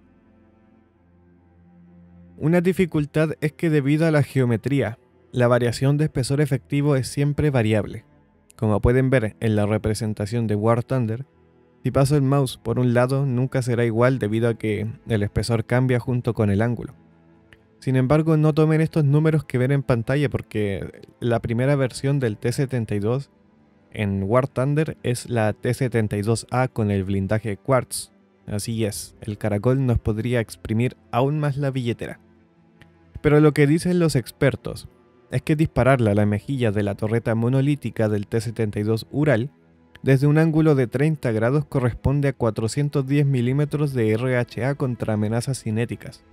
Una dificultad es que debido a la geometría, la variación de espesor efectivo es siempre variable. Como pueden ver en la representación de War Thunder, si paso el mouse por un lado nunca será igual debido a que el espesor cambia junto con el ángulo. Sin embargo, no tomen estos números que ven en pantalla porque la primera versión del T-72 en War Thunder es la T-72A con el blindaje Quartz. Así es, el caracol nos podría exprimir aún más la billetera. Pero lo que dicen los expertos es que dispararla a la mejilla de la torreta monolítica del T-72 Ural desde un ángulo de 30 grados corresponde a 410 milímetros de RHA contra amenazas cinéticas.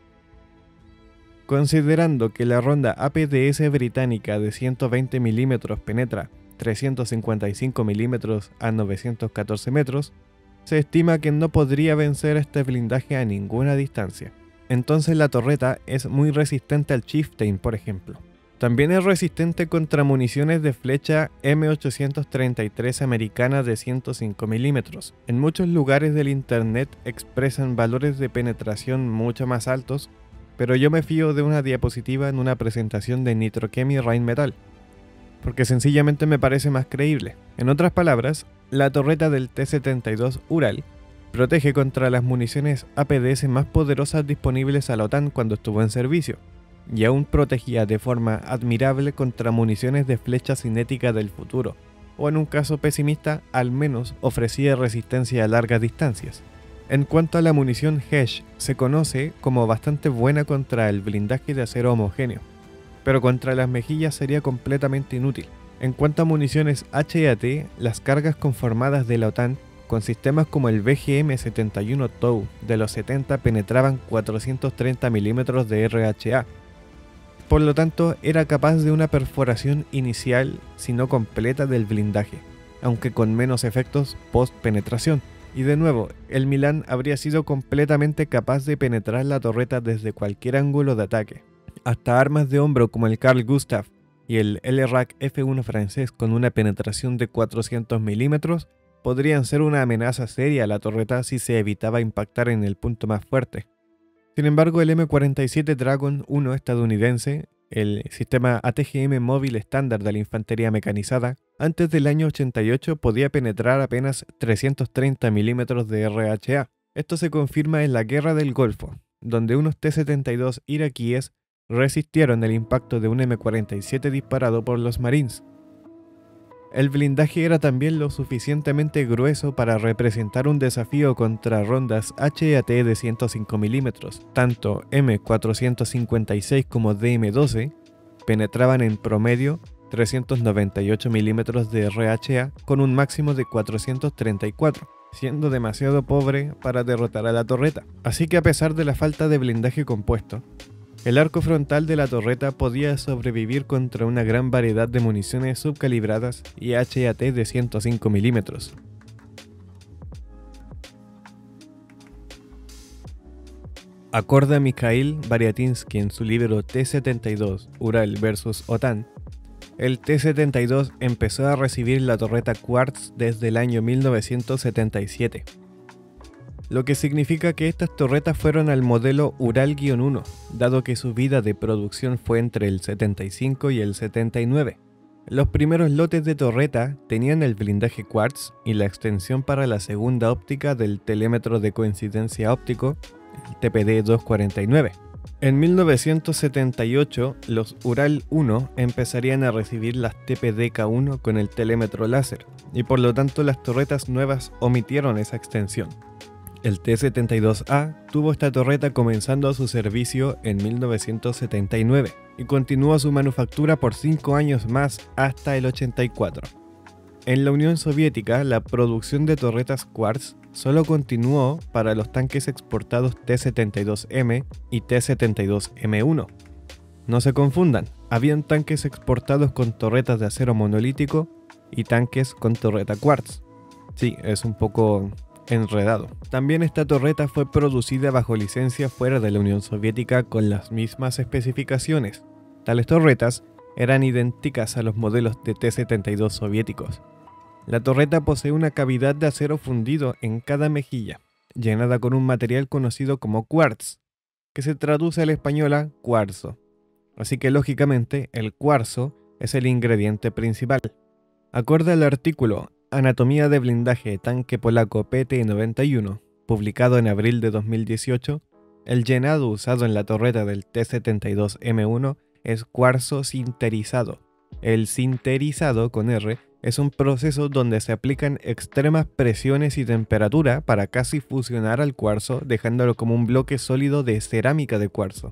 Considerando que la ronda APDS británica de 120 milímetros penetra 355 milímetros a 914 metros, se estima que no podría vencer este blindaje a ninguna distancia. Entonces la torreta es muy resistente al Chieftain, por ejemplo. También es resistente contra municiones de flecha M833 americana de 105 milímetros. En muchos lugares del internet expresan valores de penetración mucho más altos, pero yo me fío de una diapositiva en una presentación de Nitrochemy Rheinmetall, porque sencillamente me parece más creíble. En otras palabras, la torreta del T-72 Ural protege contra las municiones APDS más poderosas disponibles a la OTAN cuando estuvo en servicio, y aún protegía de forma admirable contra municiones de flecha cinética del futuro, o en un caso pesimista, al menos ofrecía resistencia a largas distancias. En cuanto a la munición HESH, se conoce como bastante buena contra el blindaje de acero homogéneo, pero contra las mejillas sería completamente inútil. En cuanto a municiones HEAT, las cargas conformadas de la OTAN con sistemas como el BGM-71 TOW de los 70 penetraban 430 milímetros de RHA. Por lo tanto, era capaz de una perforación inicial, si no completa, del blindaje, aunque con menos efectos post-penetración. Y de nuevo, el Milan habría sido completamente capaz de penetrar la torreta desde cualquier ángulo de ataque. Hasta armas de hombro como el Carl Gustaf y el LRAC F1 francés con una penetración de 400 milímetros podrían ser una amenaza seria a la torreta si se evitaba impactar en el punto más fuerte. Sin embargo, el M47 Dragon 1 estadounidense, el sistema ATGM móvil estándar de la infantería mecanizada, antes del año 88 podía penetrar apenas 330 milímetros de RHA. Esto se confirma en la Guerra del Golfo, donde unos T-72 iraquíes resistieron el impacto de un M47 disparado por los Marines. El blindaje era también lo suficientemente grueso para representar un desafío contra rondas HEAT de 105 milímetros. Tanto M456 como DM-12 penetraban en promedio 398 milímetros de RHA con un máximo de 434, siendo demasiado pobre para derrotar a la torreta. Así que a pesar de la falta de blindaje compuesto, el arco frontal de la torreta podía sobrevivir contra una gran variedad de municiones subcalibradas y HEAT de 105 milímetros. Acorde a Mikhail Bariatinsky en su libro T-72 Ural vs OTAN, el T-72 empezó a recibir la torreta Quartz desde el año 1977. lo que significa que estas torretas fueron al modelo Ural-1, dado que su vida de producción fue entre el 75 y el 79. Los primeros lotes de torreta tenían el blindaje Quartz y la extensión para la segunda óptica del telémetro de coincidencia óptico, el TPD-249. En 1978, los Ural-1 empezarían a recibir las TPD-K1 con el telémetro láser, y por lo tanto las torretas nuevas omitieron esa extensión. El T-72A tuvo esta torreta comenzando su servicio en 1979 y continuó su manufactura por 5 años más hasta el 84. En la Unión Soviética, la producción de torretas Quartz solo continuó para los tanques exportados T-72M y T-72M1. No se confundan, habían tanques exportados con torretas de acero monolítico y tanques con torreta Quartz. Sí, es un poco enredado. También esta torreta fue producida bajo licencia fuera de la Unión Soviética con las mismas especificaciones. Tales torretas eran idénticas a los modelos de T-72 soviéticos. La torreta posee una cavidad de acero fundido en cada mejilla, llenada con un material conocido como quartz, que se traduce al español a cuarzo. Así que lógicamente el cuarzo es el ingrediente principal. Acorde al artículo Anatomía de blindaje tanque polaco PT-91, publicado en abril de 2018, el llenado usado en la torreta del T-72M1 es cuarzo sinterizado. El sinterizado con R es un proceso donde se aplican extremas presiones y temperatura para casi fusionar al cuarzo, dejándolo como un bloque sólido de cerámica de cuarzo.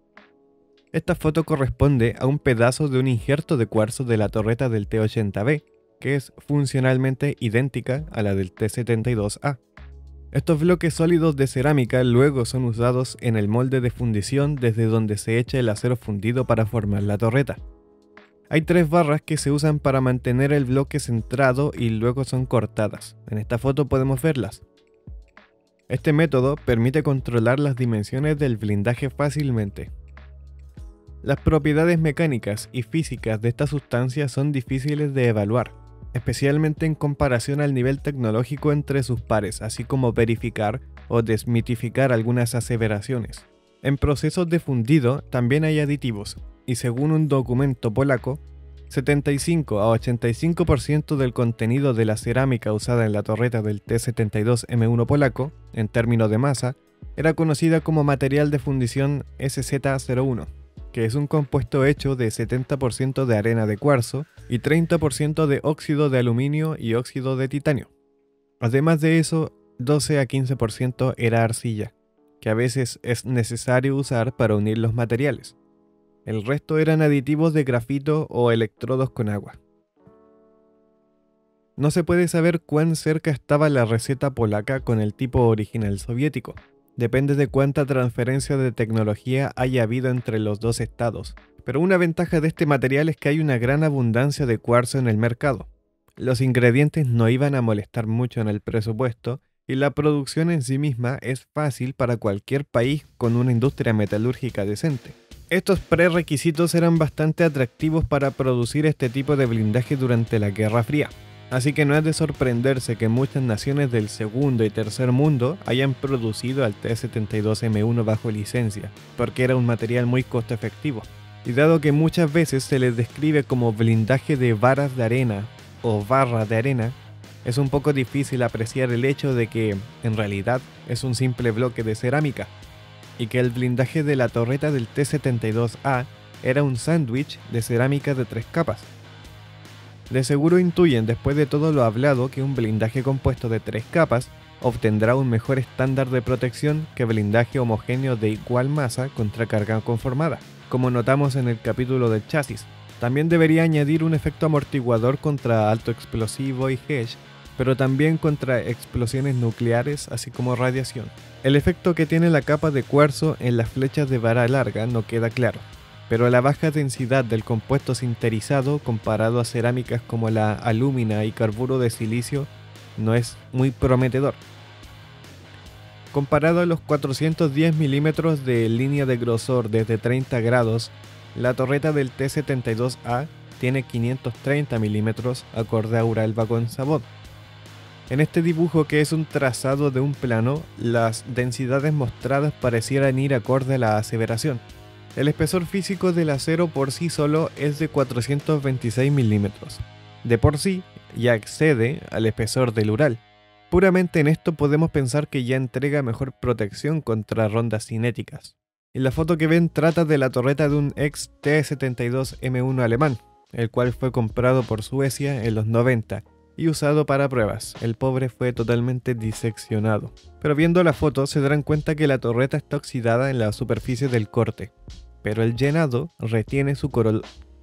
Esta foto corresponde a un pedazo de un injerto de cuarzo de la torreta del T-80B, que es funcionalmente idéntica a la del T-72A. Estos bloques sólidos de cerámica luego son usados en el molde de fundición desde donde se echa el acero fundido para formar la torreta. Hay 3 barras que se usan para mantener el bloque centrado y luego son cortadas. En esta foto podemos verlas. Este método permite controlar las dimensiones del blindaje fácilmente. Las propiedades mecánicas y físicas de esta sustancia son difíciles de evaluar, especialmente en comparación al nivel tecnológico entre sus pares, así como verificar o desmitificar algunas aseveraciones. En procesos de fundido también hay aditivos, y según un documento polaco, 75 a 85% del contenido de la cerámica usada en la torreta del T-72M1 polaco, en términos de masa, era conocida como material de fundición SZ01, que es un compuesto hecho de 70% de arena de cuarzo y 30% de óxido de aluminio y óxido de titanio. Además de eso, 12 a 15% era arcilla, que a veces es necesario usar para unir los materiales. El resto eran aditivos de grafito o electrodos con agua. No se puede saber cuán cerca estaba la receta polaca con el tipo original soviético. Depende de cuánta transferencia de tecnología haya habido entre los dos estados. Pero una ventaja de este material es que hay una gran abundancia de cuarzo en el mercado. Los ingredientes no iban a molestar mucho en el presupuesto y la producción en sí misma es fácil para cualquier país con una industria metalúrgica decente. Estos prerequisitos eran bastante atractivos para producir este tipo de blindaje durante la Guerra Fría. Así que no es de sorprenderse que muchas naciones del segundo y tercer mundo hayan producido al T-72M1 bajo licencia, porque era un material muy costo efectivo. Y dado que muchas veces se les describe como blindaje de varas de arena o barra de arena, es un poco difícil apreciar el hecho de que, en realidad, es un simple bloque de cerámica, y que el blindaje de la torreta del T-72A era un sándwich de cerámica de 3 capas. De seguro intuyen después de todo lo hablado que un blindaje compuesto de 3 capas obtendrá un mejor estándar de protección que blindaje homogéneo de igual masa contra carga conformada, como notamos en el capítulo del chasis. También debería añadir un efecto amortiguador contra alto explosivo y hedge, pero también contra explosiones nucleares así como radiación. El efecto que tiene la capa de cuarzo en las flechas de vara larga no queda claro, pero la baja densidad del compuesto sinterizado comparado a cerámicas como la alúmina y carburo de silicio no es muy prometedor. Comparado a los 410 milímetros de línea de grosor desde 30 grados, la torreta del T-72A tiene 530 milímetros acorde a Uralvagon Zavod. En este dibujo, que es un trazado de un plano, las densidades mostradas parecieran ir acorde a la aseveración. El espesor físico del acero por sí solo es de 426 milímetros. De por sí, ya excede al espesor del Ural. Puramente en esto podemos pensar que ya entrega mejor protección contra rondas cinéticas. Y la foto que ven trata de la torreta de un ex T-72M1 alemán, el cual fue comprado por Suecia en los 90 y usado para pruebas. El pobre fue totalmente diseccionado. Pero viendo la foto se darán cuenta que la torreta está oxidada en la superficie del corte, pero el llenado retiene su color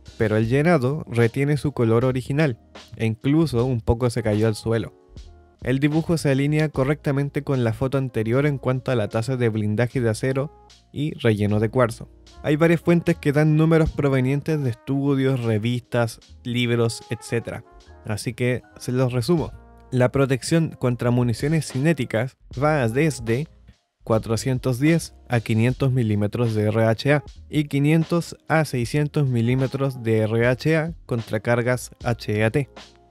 original, e incluso un poco se cayó al suelo. El dibujo se alinea correctamente con la foto anterior en cuanto a la tasa de blindaje de acero y relleno de cuarzo. Hay varias fuentes que dan números provenientes de estudios, revistas, libros, etc. Así que se los resumo. La protección contra municiones cinéticas va desde 410 a 500 milímetros de RHA y 500 a 600 milímetros de RHA contra cargas HEAT.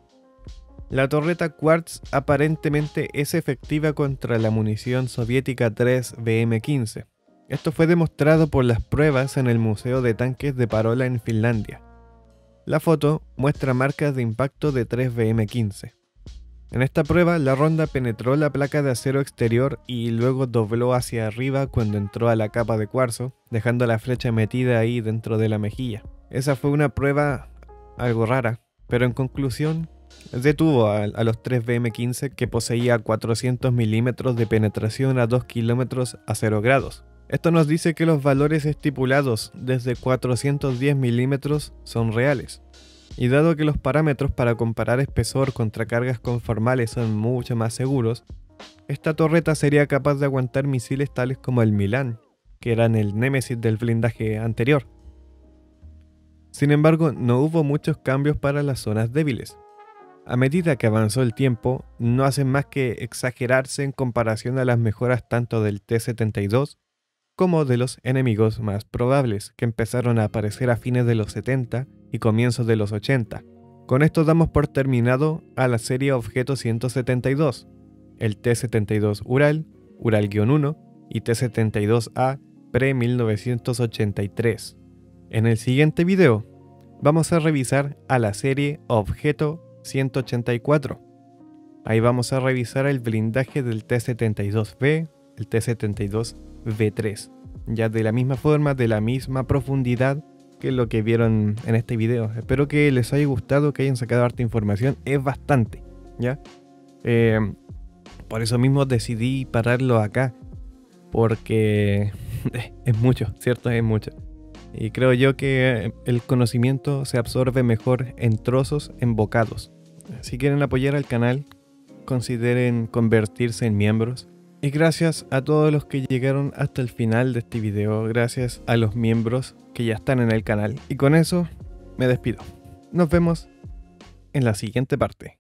La torreta Quartz aparentemente es efectiva contra la munición soviética 3BM15. Esto fue demostrado por las pruebas en el Museo de Tanques de Parola en Finlandia. La foto muestra marcas de impacto de 3BM15. En esta prueba, la ronda penetró la placa de acero exterior y luego dobló hacia arriba cuando entró a la capa de cuarzo, dejando la flecha metida ahí dentro de la mejilla. Esa fue una prueba algo rara, pero en conclusión, detuvo a los 3BM15, que poseía 400 milímetros de penetración a 2 kilómetros a 0 grados. Esto nos dice que los valores estipulados desde 410 milímetros son reales. Y dado que los parámetros para comparar espesor contra cargas conformales son mucho más seguros, esta torreta sería capaz de aguantar misiles tales como el Milan, que eran el némesis del blindaje anterior. Sin embargo, no hubo muchos cambios para las zonas débiles. A medida que avanzó el tiempo, no hacen más que exagerarse en comparación a las mejoras tanto del T-72 como de los enemigos más probables, que empezaron a aparecer a fines de los 70 y comienzos de los 80. Con esto damos por terminado a la serie Objeto 172, el T-72 Ural, Ural-1 y T-72A pre-1983. En el siguiente video vamos a revisar a la serie Objeto 184. Ahí vamos a revisar el blindaje del T-72B, el T-72B3, ya de la misma forma, de la misma profundidad que lo que vieron en este video. Espero que les haya gustado, que hayan sacado harta información. Es bastante, ¿ya? Por eso mismo decidí pararlo acá, porque es mucho, ¿cierto? Es mucho. Y creo yo que el conocimiento se absorbe mejor en trozos, en bocados. Si quieren apoyar al canal, consideren convertirse en miembros. Y gracias a todos los que llegaron hasta el final de este video, gracias a los miembros que ya están en el canal. Y con eso me despido. Nos vemos en la siguiente parte.